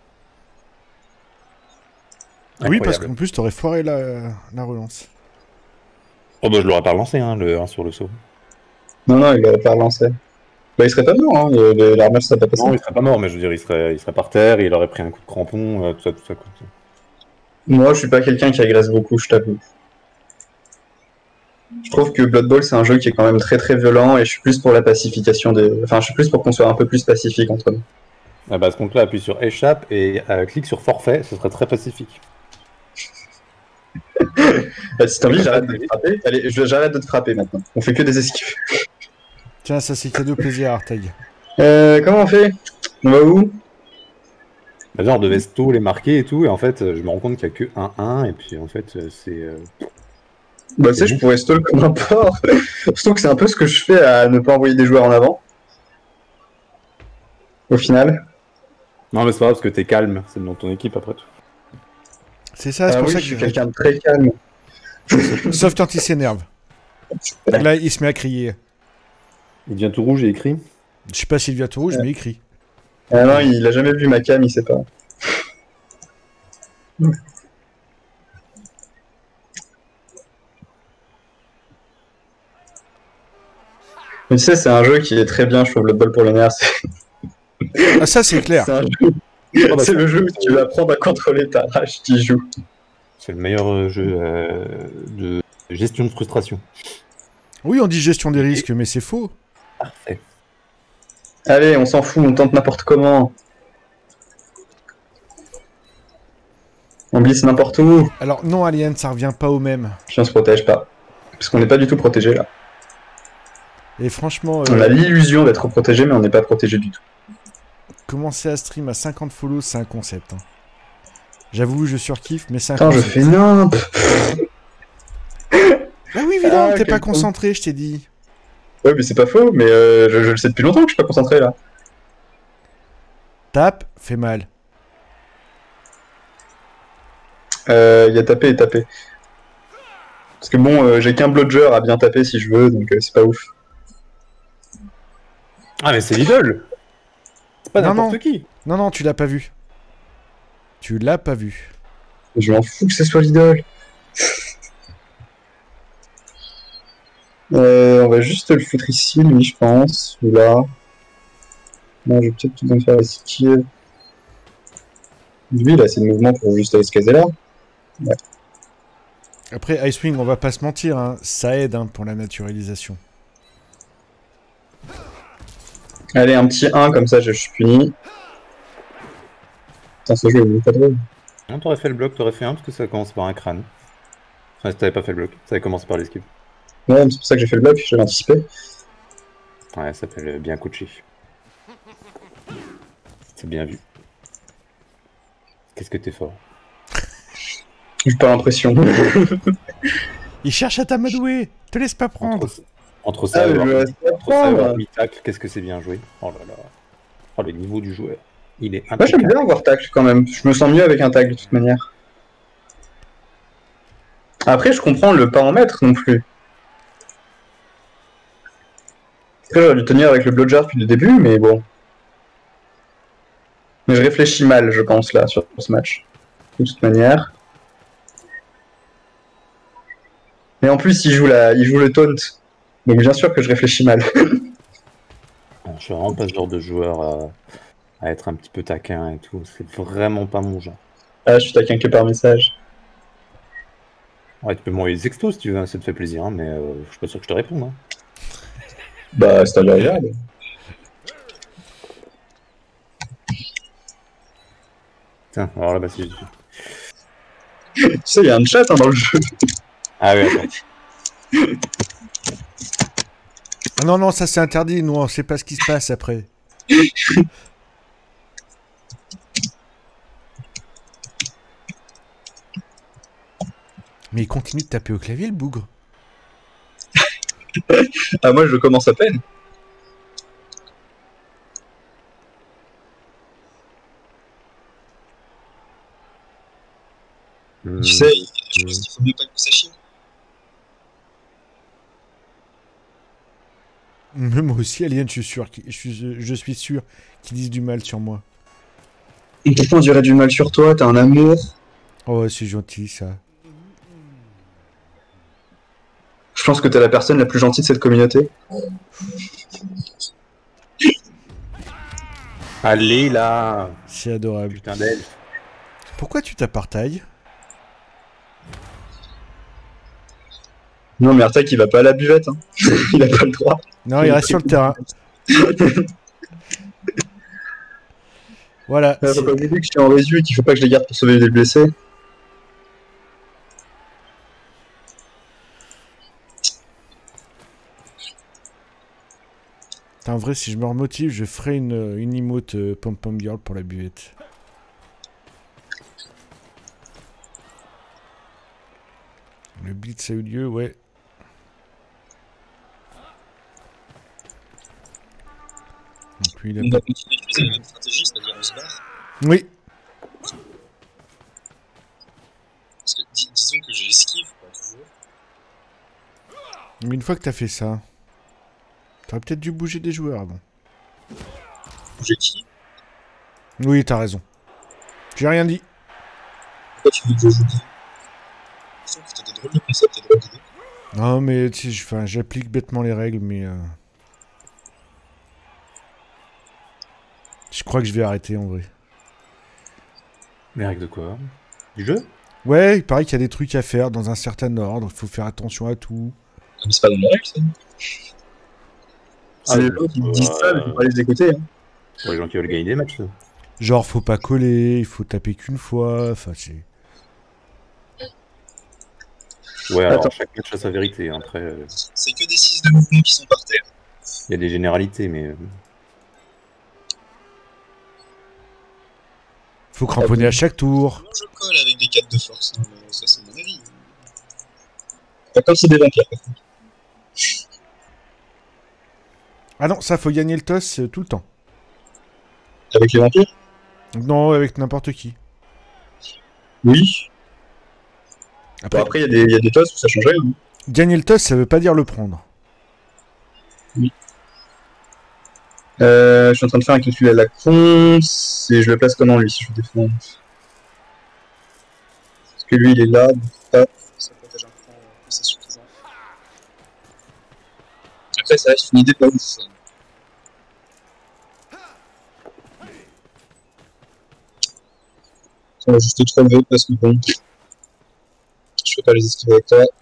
Oui, parce qu'en plus, t'aurais foiré la relance. Oh bah je l'aurais pas relancé, hein, le 1 sur le saut. Non, il l'aurait pas relancé. Bah il serait pas mort, hein, l'armure serait pas passée. Non, il serait pas mort, mais je veux dire, il serait par terre, il aurait pris un coup de crampon, tout ça. Quoi. Moi, je suis pas quelqu'un qui agresse beaucoup, je t'avoue. Je trouve que Blood Bowl, c'est un jeu qui est quand même très très violent et je suis plus pour la pacification des... Enfin, je suis plus pour qu'on soit un peu plus pacifique entre nous. Ah bah, à ce compte-là, appuie sur échappe et clique sur forfait, ce serait très pacifique. Bah, si t'as envie, j'arrête de te frapper. Allez, j'arrête de te frapper maintenant. On fait que des esquives. Tiens, ça c'est cadeau plaisir, Arteg. Comment on fait? On va où? Bah, genre, on devait tôt les marquer et tout, et en fait, je me rends compte qu'il n'y a que 1-1, et puis en fait, c'est... Bah tu sais, je pourrais stall comme un porc. Surtout que c'est un peu ce que je fais à ne pas envoyer des joueurs en avant. Au final. Non, mais c'est pas grave, parce que t'es calme, c'est dans ton équipe après tout. C'est ça, c'est pour ça que je suis quelqu'un de très calme. Sauf quand il s'énerve. Là, il se met à crier. Il devient tout rouge et il crie. Je sais pas s'il devient tout rouge, mais il crie. Ah non, il a jamais vu ma cam, il sait pas. Mais tu sais, c'est un jeu qui est très bien, je trouve, Blood Bowl pour les nerfs. Ah, ça, c'est clair. C'est un jeu. C'est le jeu où tu vas apprendre à contrôler ta rage, tu y joues. C'est le meilleur jeu de gestion de frustration. Oui, on dit gestion des risques, mais c'est faux. Parfait. Allez, on s'en fout, on tente n'importe comment. On glisse n'importe où. Alors, non, Alien, ça revient pas au même. Puis on se protège pas. Parce qu'on n'est pas du tout protégé là. Et franchement, On a l'illusion d'être protégé, mais on n'est pas protégé du tout. commencer à stream à 50 follow, c'est un concept. Hein. J'avoue, je surkiffe, mais c'est un Attends, je concept. fais nimp. Ah oui, évidemment, Ah, t'es pas quel con. concentré, je t'ai dit. Ouais, mais c'est pas faux, mais je le sais depuis longtemps que je suis pas concentré là. Tape, fait mal. Il y a tapé et tapé. Parce que bon, j'ai qu'un blodger à bien taper si je veux, donc c'est pas ouf. Ah, mais c'est Lidl. C'est pas Non, n'importe non. qui. Non, non, tu l'as pas vu. Tu l'as pas vu. Je m'en fous que ce soit l'idole. On va juste le foutre ici, lui, je pense. Ou là. Non, je vais peut-être tout de même faire esquive. Lui, il a assez de mouvement pour juste aller se caser là. Ouais. Après, Icewing, on va pas se mentir, hein, ça aide hein, pour la naturalisation. Allez, un petit 1, comme ça je suis puni. Putain, ce jeu il est pas drôle. Non, t'aurais fait le bloc, t'aurais fait un parce que ça commence par un crâne. Enfin, si t'avais pas fait le bloc, ça avait commencé par l'esquive. Ouais, mais c'est pour ça que j'ai fait le bloc, j'avais anticipé. Ouais, ça s'appelle bien coaché. C'est bien vu. Qu'est-ce que t'es fort. J'ai pas l'impression. Il cherche à t'amadouer. Te laisse pas prendre. Entre ça Ah, et mais avoir je reste pas entre ça et avoir prendre. 8 tacles, qu'est-ce que c'est bien joué. Oh là là. Oh, le niveau du joueur. Il est Moi j'aime impeccable. bien avoir tacle quand même. Je me sens mieux avec un tacle de toute manière. Après, je comprends le pas en mettre non plus. Après, j'aurais dû tenir avec le blowjar depuis le début, mais bon. Mais je réfléchis mal, je pense, là, sur ce match. De toute manière. Mais en plus, il joue le taunt. Donc bien sûr que je réfléchis mal. Je suis vraiment pas ce genre de joueur à être un petit peu taquin et tout. C'est vraiment pas mon genre. Ah, je suis taquin que par message. Ouais, tu peux m'envoyer des extos si tu veux, hein, ça te fait plaisir, hein, mais je suis pas sûr que je te réponde. Hein. Bah, c'est agréable. Tiens, alors là, bah si Tu sais, il y a un chat hein, dans le jeu. Ah oui, attends. Ah non, non, ça c'est interdit. Nous, on sait pas ce qui se passe après. Mais il continue de taper au clavier, le bougre. Ah, moi, je commence à peine. Tu sais, il y a des choses qu'il faut mieux pas que vous sachiez. Moi aussi, Alien, je suis sûr qu'ils disent du mal sur moi. Et pourquoi on dirait du mal sur toi? T'as un amour. Oh, c'est gentil, ça. Je pense que t'es la personne la plus gentille de cette communauté. Allez là. C'est adorable. Putain d'elfe. Pourquoi tu t'apartailles? Non, mais Artak, il va pas à la buvette. Hein. Il a pas le droit. Non, il reste sur le terrain. Voilà. Faut pas oublier que je suis en résu et qu'il faut pas que je les garde pour sauver les blessés. En vrai, si je me remotive, je ferai une emote pom-pom girl pour la buvette. Le blitz a eu lieu, ouais. Donc lui, il a On pas... va continuer d'utiliser la même stratégie, c'est-à-dire on se barre. Oui. Parce que disons que j'ai esquive, quoi, toujours. Mais une fois que t'as fait ça, t'aurais peut-être dû bouger des joueurs avant. J'ai qui? Oui, t'as raison. J'ai rien dit. Pourquoi tu veux que je joue qui? Je sens que t'as des drôles de concepts et drôles d'idées. Non, mais tu sais, enfin, j'applique bêtement les règles, mais... Je crois que je vais arrêter en vrai. Mais avec de quoi? Du jeu? Ouais, il paraît qu'il y a des trucs à faire dans un certain ordre, il faut faire attention à tout. Mais c'est pas dans les règles, ça. C'est les gens qui me disent ça, mais faut pas les écouter. Hein. Pour les gens qui veulent gagner des matchs, ça. Genre, faut pas coller, il faut taper qu'une fois, enfin c'est... Ouais, alors Attends. chaque match a sa vérité. Après, C'est que des 6 de mouvement qui sont par terre. il y a des généralités, mais Faut cramponner à chaque tour. Moi, je colle avec des 4 de force, hein, mais ça c'est mon avis. Pas comme c'est des vampires, par contre. Ah non, ça faut gagner le toss tout le temps. Avec les vampires? Non, avec n'importe qui. Oui. Après, Bon, après, il y a des tosses où ça change rien. Hein. gagner le toss, ça veut pas dire le prendre. Je suis en train de faire un calcul à la con, et je le place comment lui si je le défends. Parce que lui il est là, donc hop, ça protège un peu, c'est suffisant. Après ça reste une idée pas ouf. Ça. On va juste te trouver parce que bon, je peux pas les esquiver avec toi.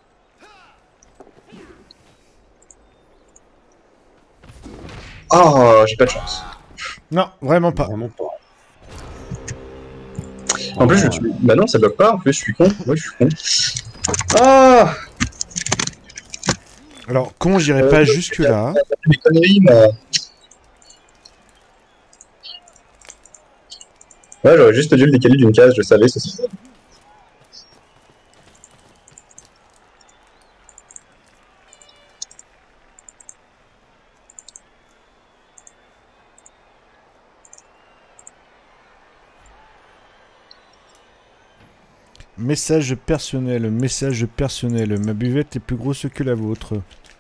Ah, j'ai pas de chance. Non, vraiment pas. vraiment pas. En plus, je suis... Bah non, ça bloque pas, en plus, je suis con. Ouais, je suis con. Ah, Alors, con, j'irai pas jusque là. mes conneries, mais... Ouais, j'aurais juste dû le décaler d'une case, je savais, c'est ça. Message personnel, message personnel. Ma buvette est plus grosse que la vôtre.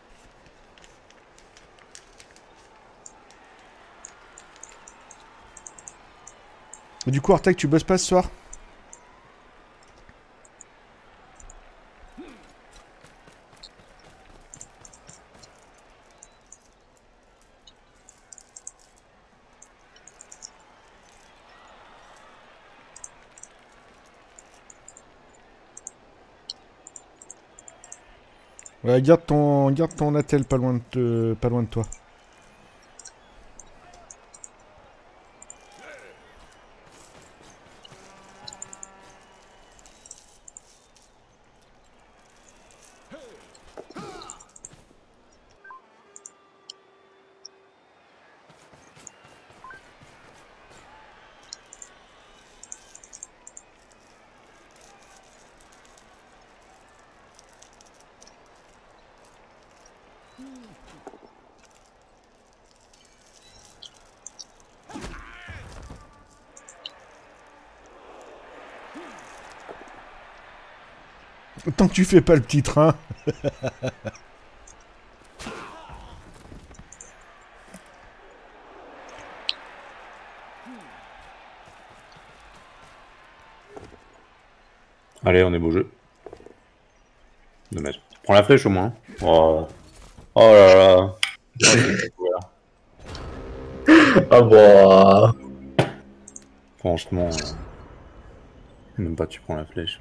Du coup, Artec, tu bosses pas ce soir? Ouais, garde ton attel pas loin de toi. Tant que tu fais pas le petit train. Allez, on est beau jeu. Dommage. Prends la flèche au moins. Oh, oh là là. Ah bah... Franchement, même pas tu prends la flèche.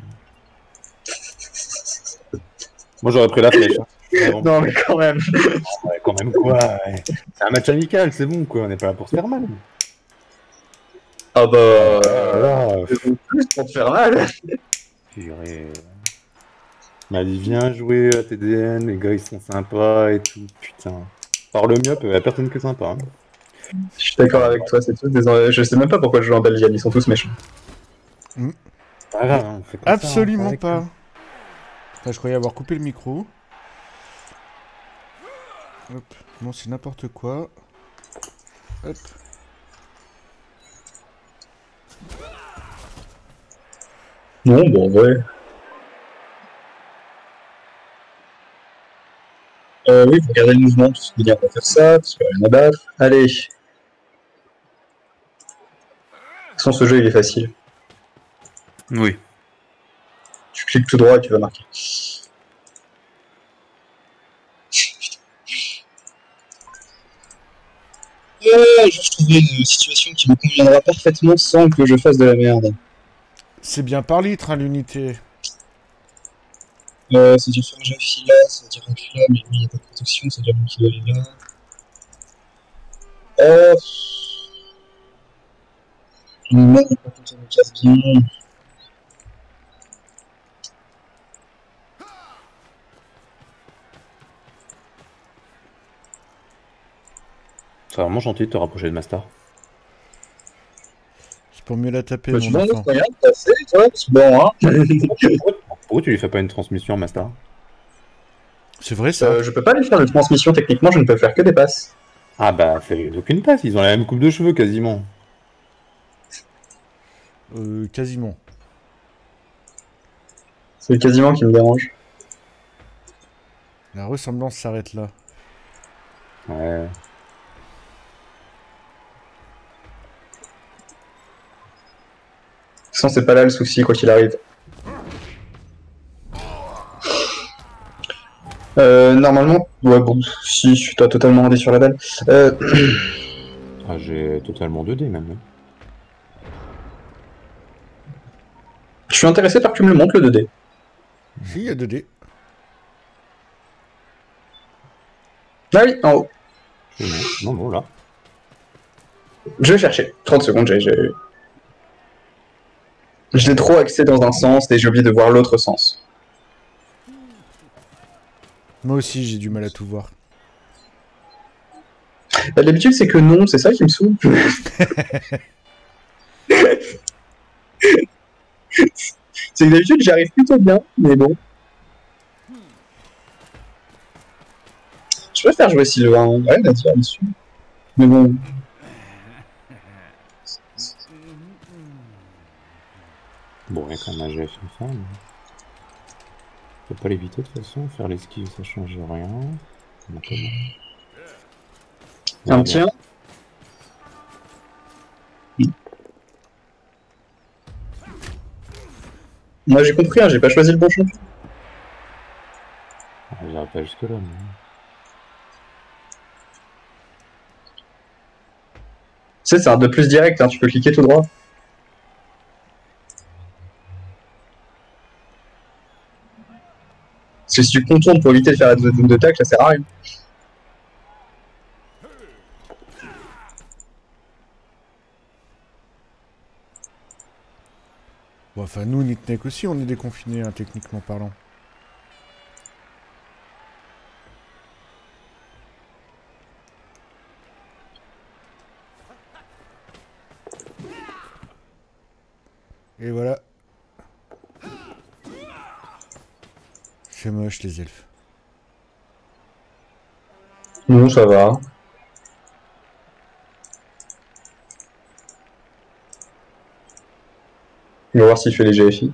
Moi j'aurais pris la flèche. Hein. Non mais quand même. Ouais, quand même quoi. Ouais. C'est un match amical, c'est bon quoi. On n'est pas là pour se faire mal. Ah bah... Voilà. plus pour te faire mal. Purée. M'a dit viens jouer à TDN, les gars ils sont sympas et tout. Putain. Par le myope, y a personne que sympa. Hein. Je suis d'accord avec toi, c'est tous des... Je sais même pas pourquoi je joue en Belgique, ils sont tous méchants. Pas grave, hein, on fait comme Absolument ça, pas. Enfin, je croyais avoir coupé le micro. Hop. Non, c'est n'importe quoi. Hop. Non, bon, ouais. Oui, vous regardez le mouvement, tout ce qui vient pour faire ça, parce qu'il n'y a rien à battre. Allez. De toute façon, ce jeu, il est facile. Oui. Tu cliques tout droit et tu vas marquer. je trouverai une situation qui me conviendra parfaitement sans que je fasse de la merde. C'est bien par litre, hein, l'unité. C'est du forge à fil là, ça veut dire un là, mais lui il n'y a pas de protection, ça veut dire qu'il doit aller là. Je me demande pas quand on me casse bien. C'est vraiment gentil de te rapprocher de Mastar. C'est pour mieux la taper, Bah, tu mon m'en enfant. rien de passer, toi, c'est bon, hein. Pourquoi tu lui fais pas une transmission à Mastar? C'est vrai, ça. Je peux pas lui faire de transmission, techniquement, je ne peux faire que des passes. Ah bah, fais aucune passe, ils ont la même coupe de cheveux quasiment. Quasiment. C'est quasiment qui me dérange. La ressemblance s'arrête là. Ouais. De toute façon, c'est pas là le souci, quoi qu'il arrive. Normalement, ouais, bon, si, je suis totalement rendé sur la dalle. Ah, j'ai totalement 2D même. Je suis intéressé par que tu me le montres, le 2D. Si, il y a 2D. Ah oui, en haut. Non, là. Je vais chercher. 30 secondes, je l'ai trop axé dans un sens et j'ai oublié de voir l'autre sens. Moi aussi, j'ai du mal à tout voir. L'habitude, c'est que non, c'est ça qui me saoule. C'est que d'habitude, j'y arrive plutôt bien, mais bon. Je préfère jouer Sylvain, rien à dire dessus. Mais bon. Bon, il y a quand même un GF une fin, mais... Faut pas l'éviter de toute façon, faire l'esquive ça change rien. Un tien. Moi j'ai compris, hein, j'ai pas choisi le bon champion. On ira pas jusque là, mais... Tu sais, c'est un 2 plus direct, hein, tu peux cliquer tout droit. Parce que si tu contournes pour éviter de faire la zone de tacle, ça sert à rien. Bon, enfin, nous, Nitnek aussi, on est déconfinés, hein, techniquement parlant. Et voilà. C'est moche, les elfes. Non, ça va. On va voir s'il fait les GFI.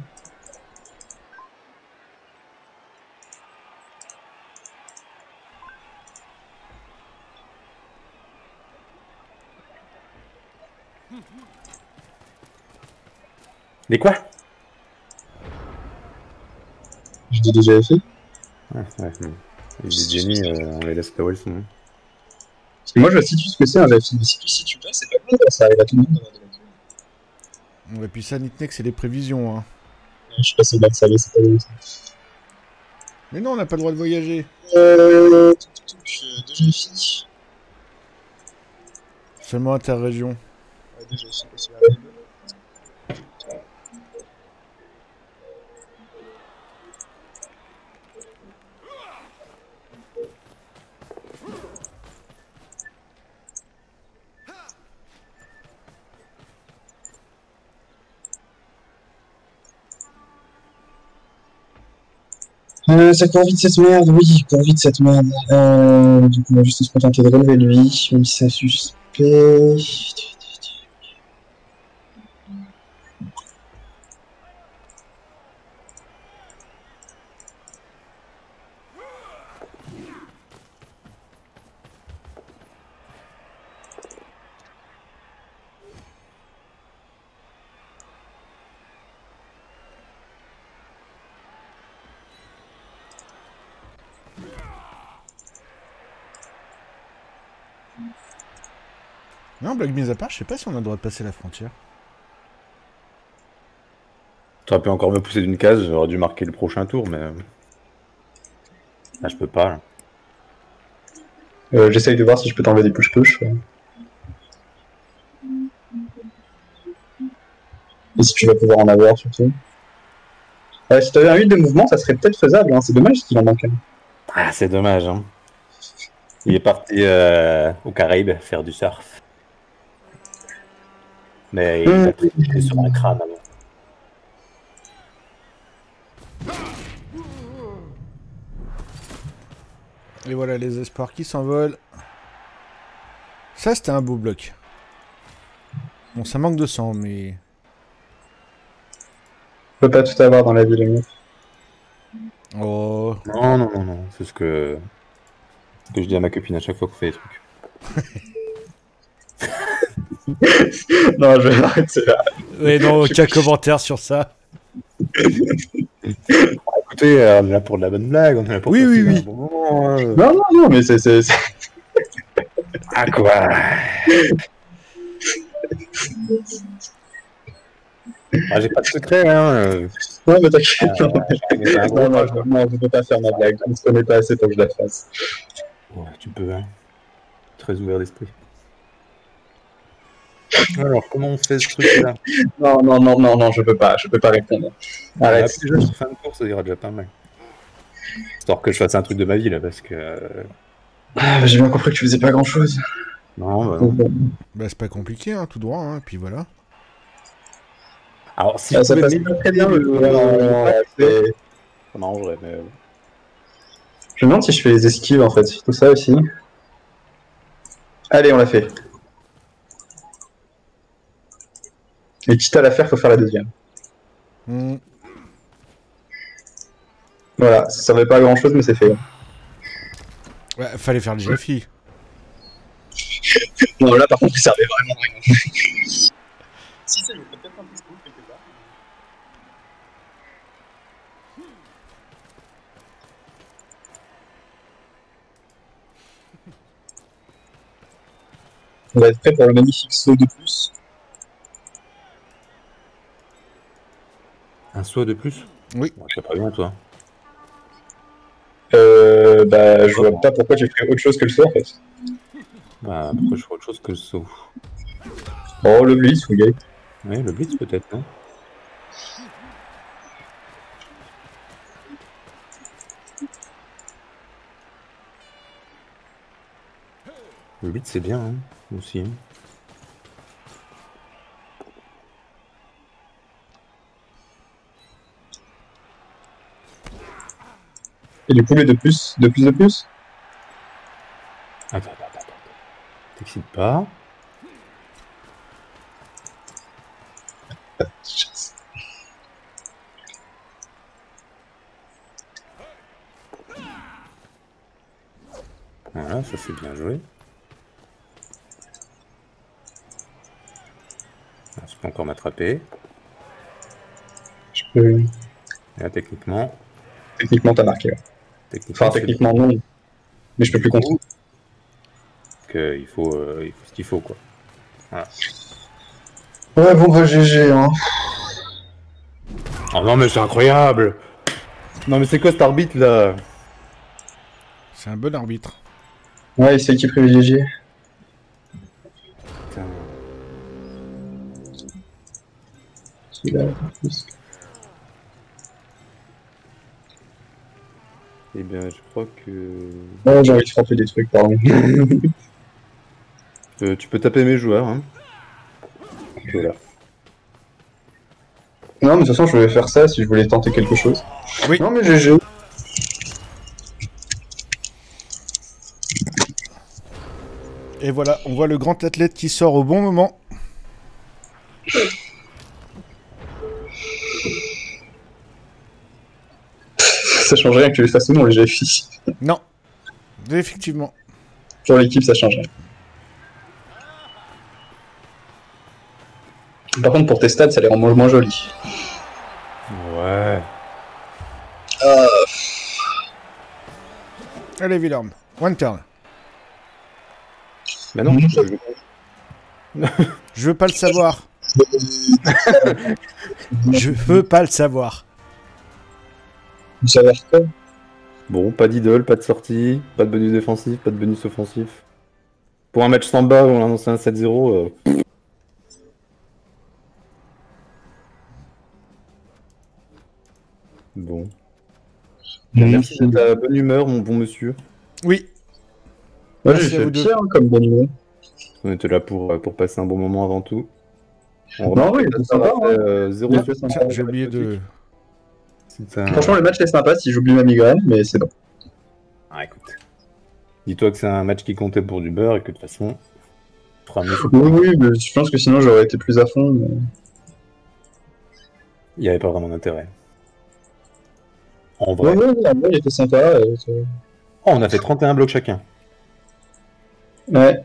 Mais quoi? Je dis des GFI. Ouais. Les Jenny, on les laisse là où elles sont. Parce que moi je situe ce que c'est un GFI. Si tu situes pas, c'est pas bon, ça arrive à tout le monde d'avoir de la queue. Et puis ça, Nitnek, c'est des prévisions, hein. Je suis passé mal salé, c'est pas bon ça. Mais non, on n'a pas le droit de voyager. Deux GFI. Seulement interrégion. Ouais, deux GFI, parce que là, ça court vite cette merde, oui, court vite cette merde. Du coup, on va juste se contenter de relever lui, même si c'est suspect. Non, blague mise à part, je sais pas si on a le droit de passer la frontière. T'aurais pu encore me pousser d'une case, j'aurais dû marquer le prochain tour, mais... Là, je peux pas, là. J'essaye de voir si je peux t'enlever des push-push. Ouais. Et si tu vas pouvoir en avoir, surtout. Si t'avais un 8 de mouvement, ça serait peut-être faisable, hein. C'est dommage qu'il en manque un. Ah, c'est dommage, hein. Il est parti aux Caraïbes faire du surf. Mais il a pris sur un crâne avant. Et voilà les espoirs qui s'envolent. Ça, c'était un beau bloc. Bon, ça manque de sang, mais... On peut pas tout avoir dans la vie, le mieux. Oh... Non, non, non, non. C'est ce que je dis à ma copine à chaque fois qu'on fait des trucs. Non, je vais arrêter là. Ouais, non, aucun commentaire sur ça. Écoutez, on est là pour de la bonne blague, on est là pour Oui, passer oui, un oui. bon moment, Non, non, non, mais c'est... Ah quoi. Ah, j'ai pas de secret, hein. Non, mais t'inquiète. Non, Non, je peux pas faire ma blague. On se connaît pas assez pour que je la fasse. ouais, tu peux, hein. Très ouvert d'esprit. Alors, comment on fait ce truc-là? Non, non, non, non, non, je peux pas répondre. Arrête. Déjà, sur fin de course, ça ira déjà pas mal. Histoire que je fasse un truc de ma vie, là, parce que... Ah, j'ai bien compris que tu faisais pas grand-chose. Non, bah, non. Bah, c'est pas compliqué, hein, tout droit, hein, puis voilà. Alors, si Ça je pouvais passe m'éliminer pas très bien, le... ça m'arrangerait, mais... Je me demande si je fais les esquives, en fait. Tout ça aussi. Allez, on l'a fait. Et quitte à la faire, faut faire la deuxième. Voilà, ça servait pas à grand-chose, mais c'est fait. Ouais, fallait faire le Jeffy. Non, là, par contre, il servait vraiment à rien. Si, ça, il y a peut-être un petit scoop quelque part. On va être prêt pour le magnifique saut de plus. Un saut de plus? Oui. Ouais, c'est pas bien, toi. Bah, je vois pas pourquoi tu ferais autre chose que le saut, en fait. Bah, pourquoi je ferais autre chose que le saut? Oh, le blitz, oui, gars. Oui, le blitz, peut-être, non? Le blitz, c'est bien, hein, aussi. Hein. Et du coup, les de plus, de plus, de plus. Attends. T'excites pas. Voilà, ça c'est bien joué. Je peux encore m'attraper. Je peux... Et là, techniquement... Techniquement, t'as marqué. Ouais. Enfin, techniquement, non. Mais je peux plus contre. Il faut ce qu'il faut, quoi. Voilà. Ouais, bon, bah, GG, hein. Oh non, mais c'est incroyable! Non, mais c'est quoi cet arbitre, là? C'est un bon arbitre. Ouais, c'est qui privilégié. Putain. Eh bien, je crois que... Ouais, j'ai envie de frapper des trucs, pardon. Tu peux taper mes joueurs, hein. Voilà. Non, mais de toute façon, je voulais faire ça si je voulais tenter quelque chose. Oui. Non, mais GG. Et voilà, on voit le grand athlète qui sort au bon moment. Ça change rien que tu les fasses ou non, les GFI. Non. Effectivement. Pour l'équipe, ça change rien. Par contre, pour tes stats, ça les rend moins jolis. Ouais. Allez, Wilhelm. One turn. Mais non, Je veux pas le savoir. Je veux pas le savoir. Vous savez quoi? Bon, pas d'idole, pas de sortie, pas de bonus défensif, pas de bonus offensif. Pour un match Samba où on a annoncé un 7-0, bon. Merci de ta bonne humeur, mon bon monsieur. Oui. Moi, Merci j'ai à fait vous deux. pire comme bonne humeur. On était là pour passer un bon moment avant tout. On Non, remarque oui, que il était ça a sympa, fait, hein. 0 Il était sur sympa. 50. J'ai oublié de... C'est un- Franchement, le match est sympa si j'oublie ma migraine, mais c'est bon. Ah, écoute. Dis-toi que c'est un match qui comptait pour du beurre et que de toute façon, tu feras mieux. Oui, mais je pense que sinon j'aurais été plus à fond. Mais... Il n'y avait pas vraiment d'intérêt. En vrai. Ouais, il était sympa. Oh, on a fait 31 blocs chacun. Ouais.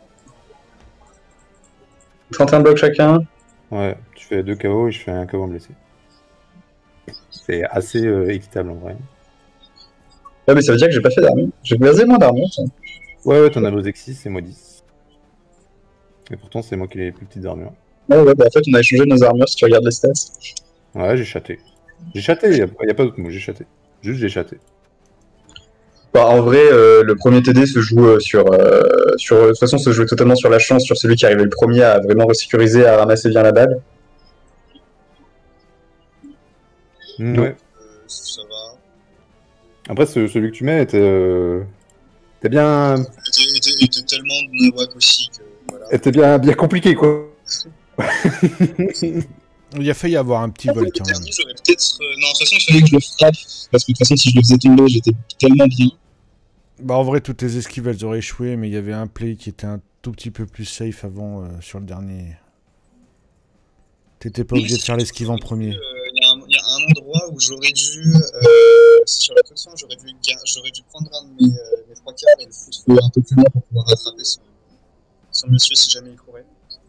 31 blocs chacun. Ouais, tu fais 2 KO et je fais un KO blessé. C'est assez équitable en vrai. Ouais, mais ça veut dire que j'ai pas fait d'armure. J'ai basé moins d'armure, ça. Ouais, t'en as vos 6 et moi 10. Et pourtant, c'est moi qui ai les plus petites armures. Ouais, bah en fait, on a échangé nos armures si tu regardes les stats. Ouais, j'ai chaté. J'ai chaté, y a pas d'autre mot, j'ai chaté. Juste, j'ai chaté. Bah, en vrai, le premier TD se joue sur. De toute façon, se joue totalement sur la chance, sur celui qui arrivait le premier à vraiment resécuriser, à ramasser bien la balle. Ouais. Ça va. Après, celui que tu mets était bien. était tellement de nawak aussi que. Voilà. Était bien compliqué, quoi. Il a failli y avoir un petit vol quand même. J'aurais peut-être. Non, de toute façon, il fallait que je le frappe. Parce que de toute façon, si je le faisais tomber, j'étais tellement bien. Bah en vrai, toutes tes esquives, elles auraient échoué, mais il y avait un play qui était un tout petit peu plus safe avant sur le dernier. T'étais pas obligé de faire l'esquive en premier. Il y a un endroit où j'aurais dû. Sur la toute fin, j'aurais dû prendre un de mes 3 quarts et le foutre un peu plus loin pour pouvoir rattraper son monsieur si jamais il courait.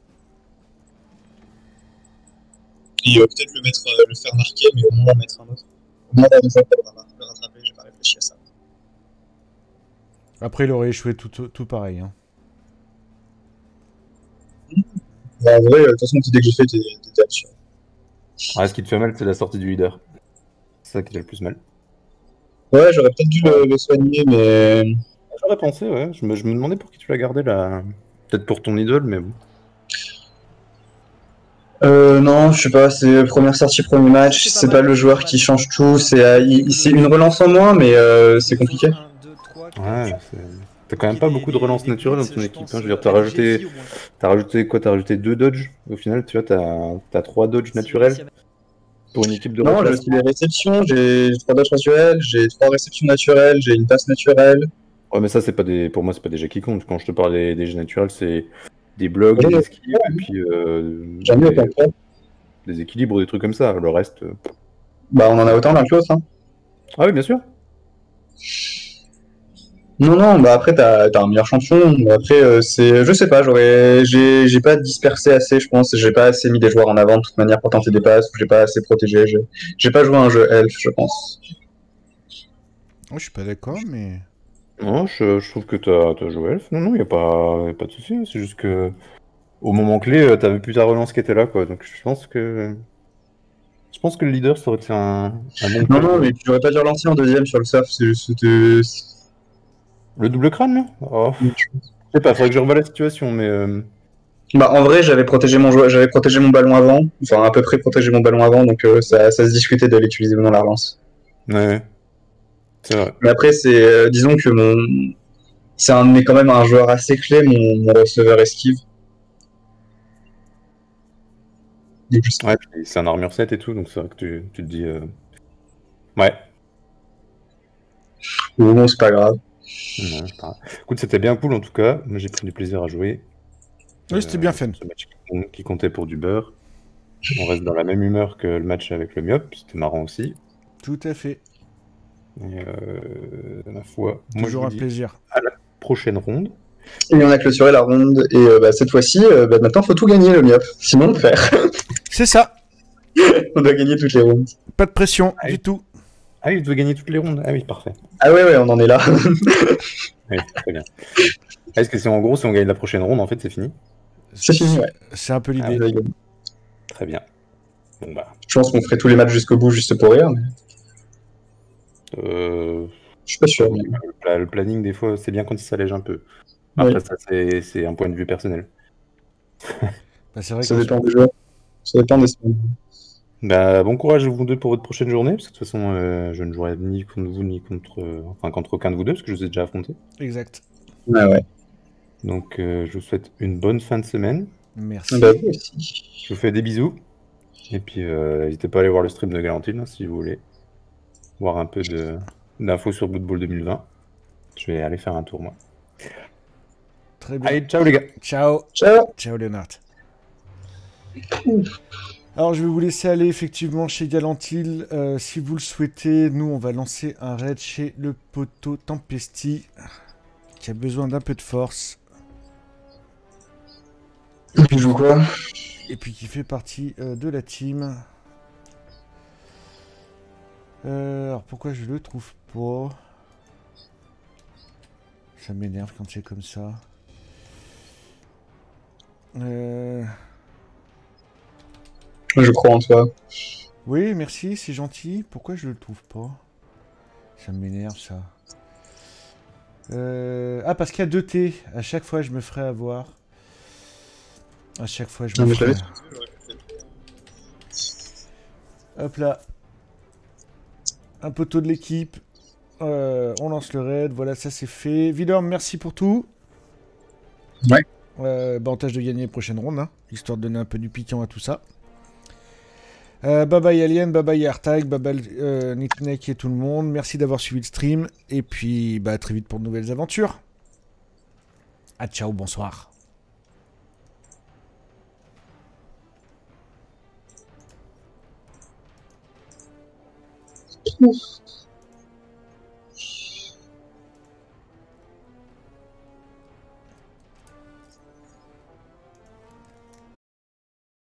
Et peut-être le faire marquer, mais au moins en mettre un autre. Au moins avoir des fois pour le rattraper, j'ai pas réfléchi à ça. Après, il aurait échoué tout pareil. Hein. Bah, en vrai, de toute façon, dès que j'ai fait, t'étais absurde. Ouais, ce qui te fait mal, c'est la sortie du leader. C'est ça qui fait le plus mal. Ouais, j'aurais peut-être dû le soigner, mais. J'aurais pensé, ouais. Je me demandais pour qui tu l'as gardé là. Peut-être pour ton idole, mais bon. Non, je sais pas, c'est première sortie, premier match, c'est pas le joueur qui change tout, c'est une relance en moins, mais c'est compliqué. Ouais, t'as quand même pas beaucoup de relances naturelles dans ton équipe. Hein. Je veux dire, t'as rajouté quoi? T'as rajouté 2 dodges. Au final, tu vois, t'as 3 dodges naturels pour une équipe de Non, j'ai aussi les réceptions, j'ai 3 dodges naturels, j'ai 3 réceptions naturelles, j'ai une passe naturelle. Ouais, mais ça, pour moi, c'est pas des jets qui comptent. Quand je te parle des jets naturels, c'est des blocs, des esquives, et puis des équilibres, des trucs comme ça. Le reste. Bah, on en a autant l'un que l'autre, hein. Ah oui, bien sûr. Non, bah après, t'as un meilleur champion. Après, je sais pas, j'ai pas dispersé assez, je pense. J'ai pas assez mis des joueurs en avant de toute manière pour tenter des passes, ou j'ai pas assez protégé. J'ai pas joué à un jeu elf, je pense. Oh, je suis pas d'accord, mais. Non, je trouve que t'as joué elf. Non, y a pas de souci. Hein. C'est juste que au moment clé, t'avais plus ta relance qui était là, quoi. Donc je pense que le leader, ça aurait été un bon. Non, mais tu aurais pas dû relancer en deuxième sur le surf, c'est juste. Le double crâne, là oh. Je sais pas, faudrait que je revoie la situation, mais. Bah, en vrai, j'avais protégé mon ballon avant, enfin à peu près protégé mon ballon avant, donc ça se discutait de l'utiliser ou non la relance. Ouais. C'est vrai. Mais après, disons que c'est quand même un joueur assez clé, mon receveur esquive. Ouais, puis c'est un armure 7 et tout, donc c'est vrai que tu te dis. Ouais. Bon, c'est pas grave. Non, c'est pas grave. Écoute, c'était bien cool en tout cas. Moi, j'ai pris du plaisir à jouer. Oui, c'était bien fait. Ce match qui comptait pour du beurre. On reste dans la même humeur que le match avec le Myop. C'était marrant aussi. Tout à fait. Et ma foi, toujours un plaisir. À la prochaine ronde. Et on a clôturé la ronde. Et cette fois-ci, maintenant, faut tout gagner le Myop. Sinon, on perd. C'est ça. On doit gagner toutes les rondes. Pas de pression du tout. Ah, il veut gagner toutes les rondes. Ah oui, parfait. Ah ouais, on en est là. Oui, très bien. Est-ce que c'est en gros, si on gagne la prochaine ronde, en fait, c'est fini? C'est fini, ouais. C'est un peu Ah, l'idée. Très bien. Bon bah. Je pense qu'on ferait tous les matchs jusqu'au bout juste pour rire, mais Euh... je suis pas sûr. Mais... Le planning, des fois, c'est bien quand il s'allège un peu. Oui. Après, ça, c'est un point de vue personnel. Bah, c'est vrai Ça qu'en dépend des joueurs. Ça dépend des semaines. Bah, bon courage vous deux pour votre prochaine journée, parce que de toute façon, je ne jouerai ni contre vous, ni contre, enfin, contre aucun de vous deux, parce que je vous ai déjà affronté. Exact. Ouais, ouais. Donc, je vous souhaite une bonne fin de semaine. Merci. Bah, vous aussi. Je vous fais des bisous. Et puis, n'hésitez pas à aller voir le stream de Galantine, hein, si vous voulez. Voir un peu d'infos sur Blood Bowl 2020. Je vais aller faire un tour, moi. Très bien. Allez, ciao les gars. Ciao. Ciao. Ciao, Léonard. Alors, je vais vous laisser aller effectivement chez Galantil. Si vous le souhaitez, nous, on va lancer un raid chez le poteau Tempesti, qui a besoin d'un peu de force. Tu joues quoi? Et puis qui fait partie de la team. Alors, pourquoi je le trouve pas? Ça m'énerve quand c'est comme ça. Je crois en toi. Oui, merci, c'est gentil. Pourquoi je le trouve pas? Ça m'énerve, ça. Ah, parce qu'il y a 2 T. À chaque fois, je me ferai avoir. À chaque fois, je Non, me mais je ferai... l'avais. Hop là. Un poteau de l'équipe. On lance le raid. Voilà, ça c'est fait. Vidorm, merci pour tout. Ouais. Bah, on tâche de gagner les prochaines rondes, hein, histoire de donner un peu du piquant à tout ça. Bye bye Alien, bye bye Airtag, bye bye Nickneck et tout le monde. Merci d'avoir suivi le stream. Et puis, bah, à très vite pour de nouvelles aventures. Ah, ciao, bonsoir. Ouf.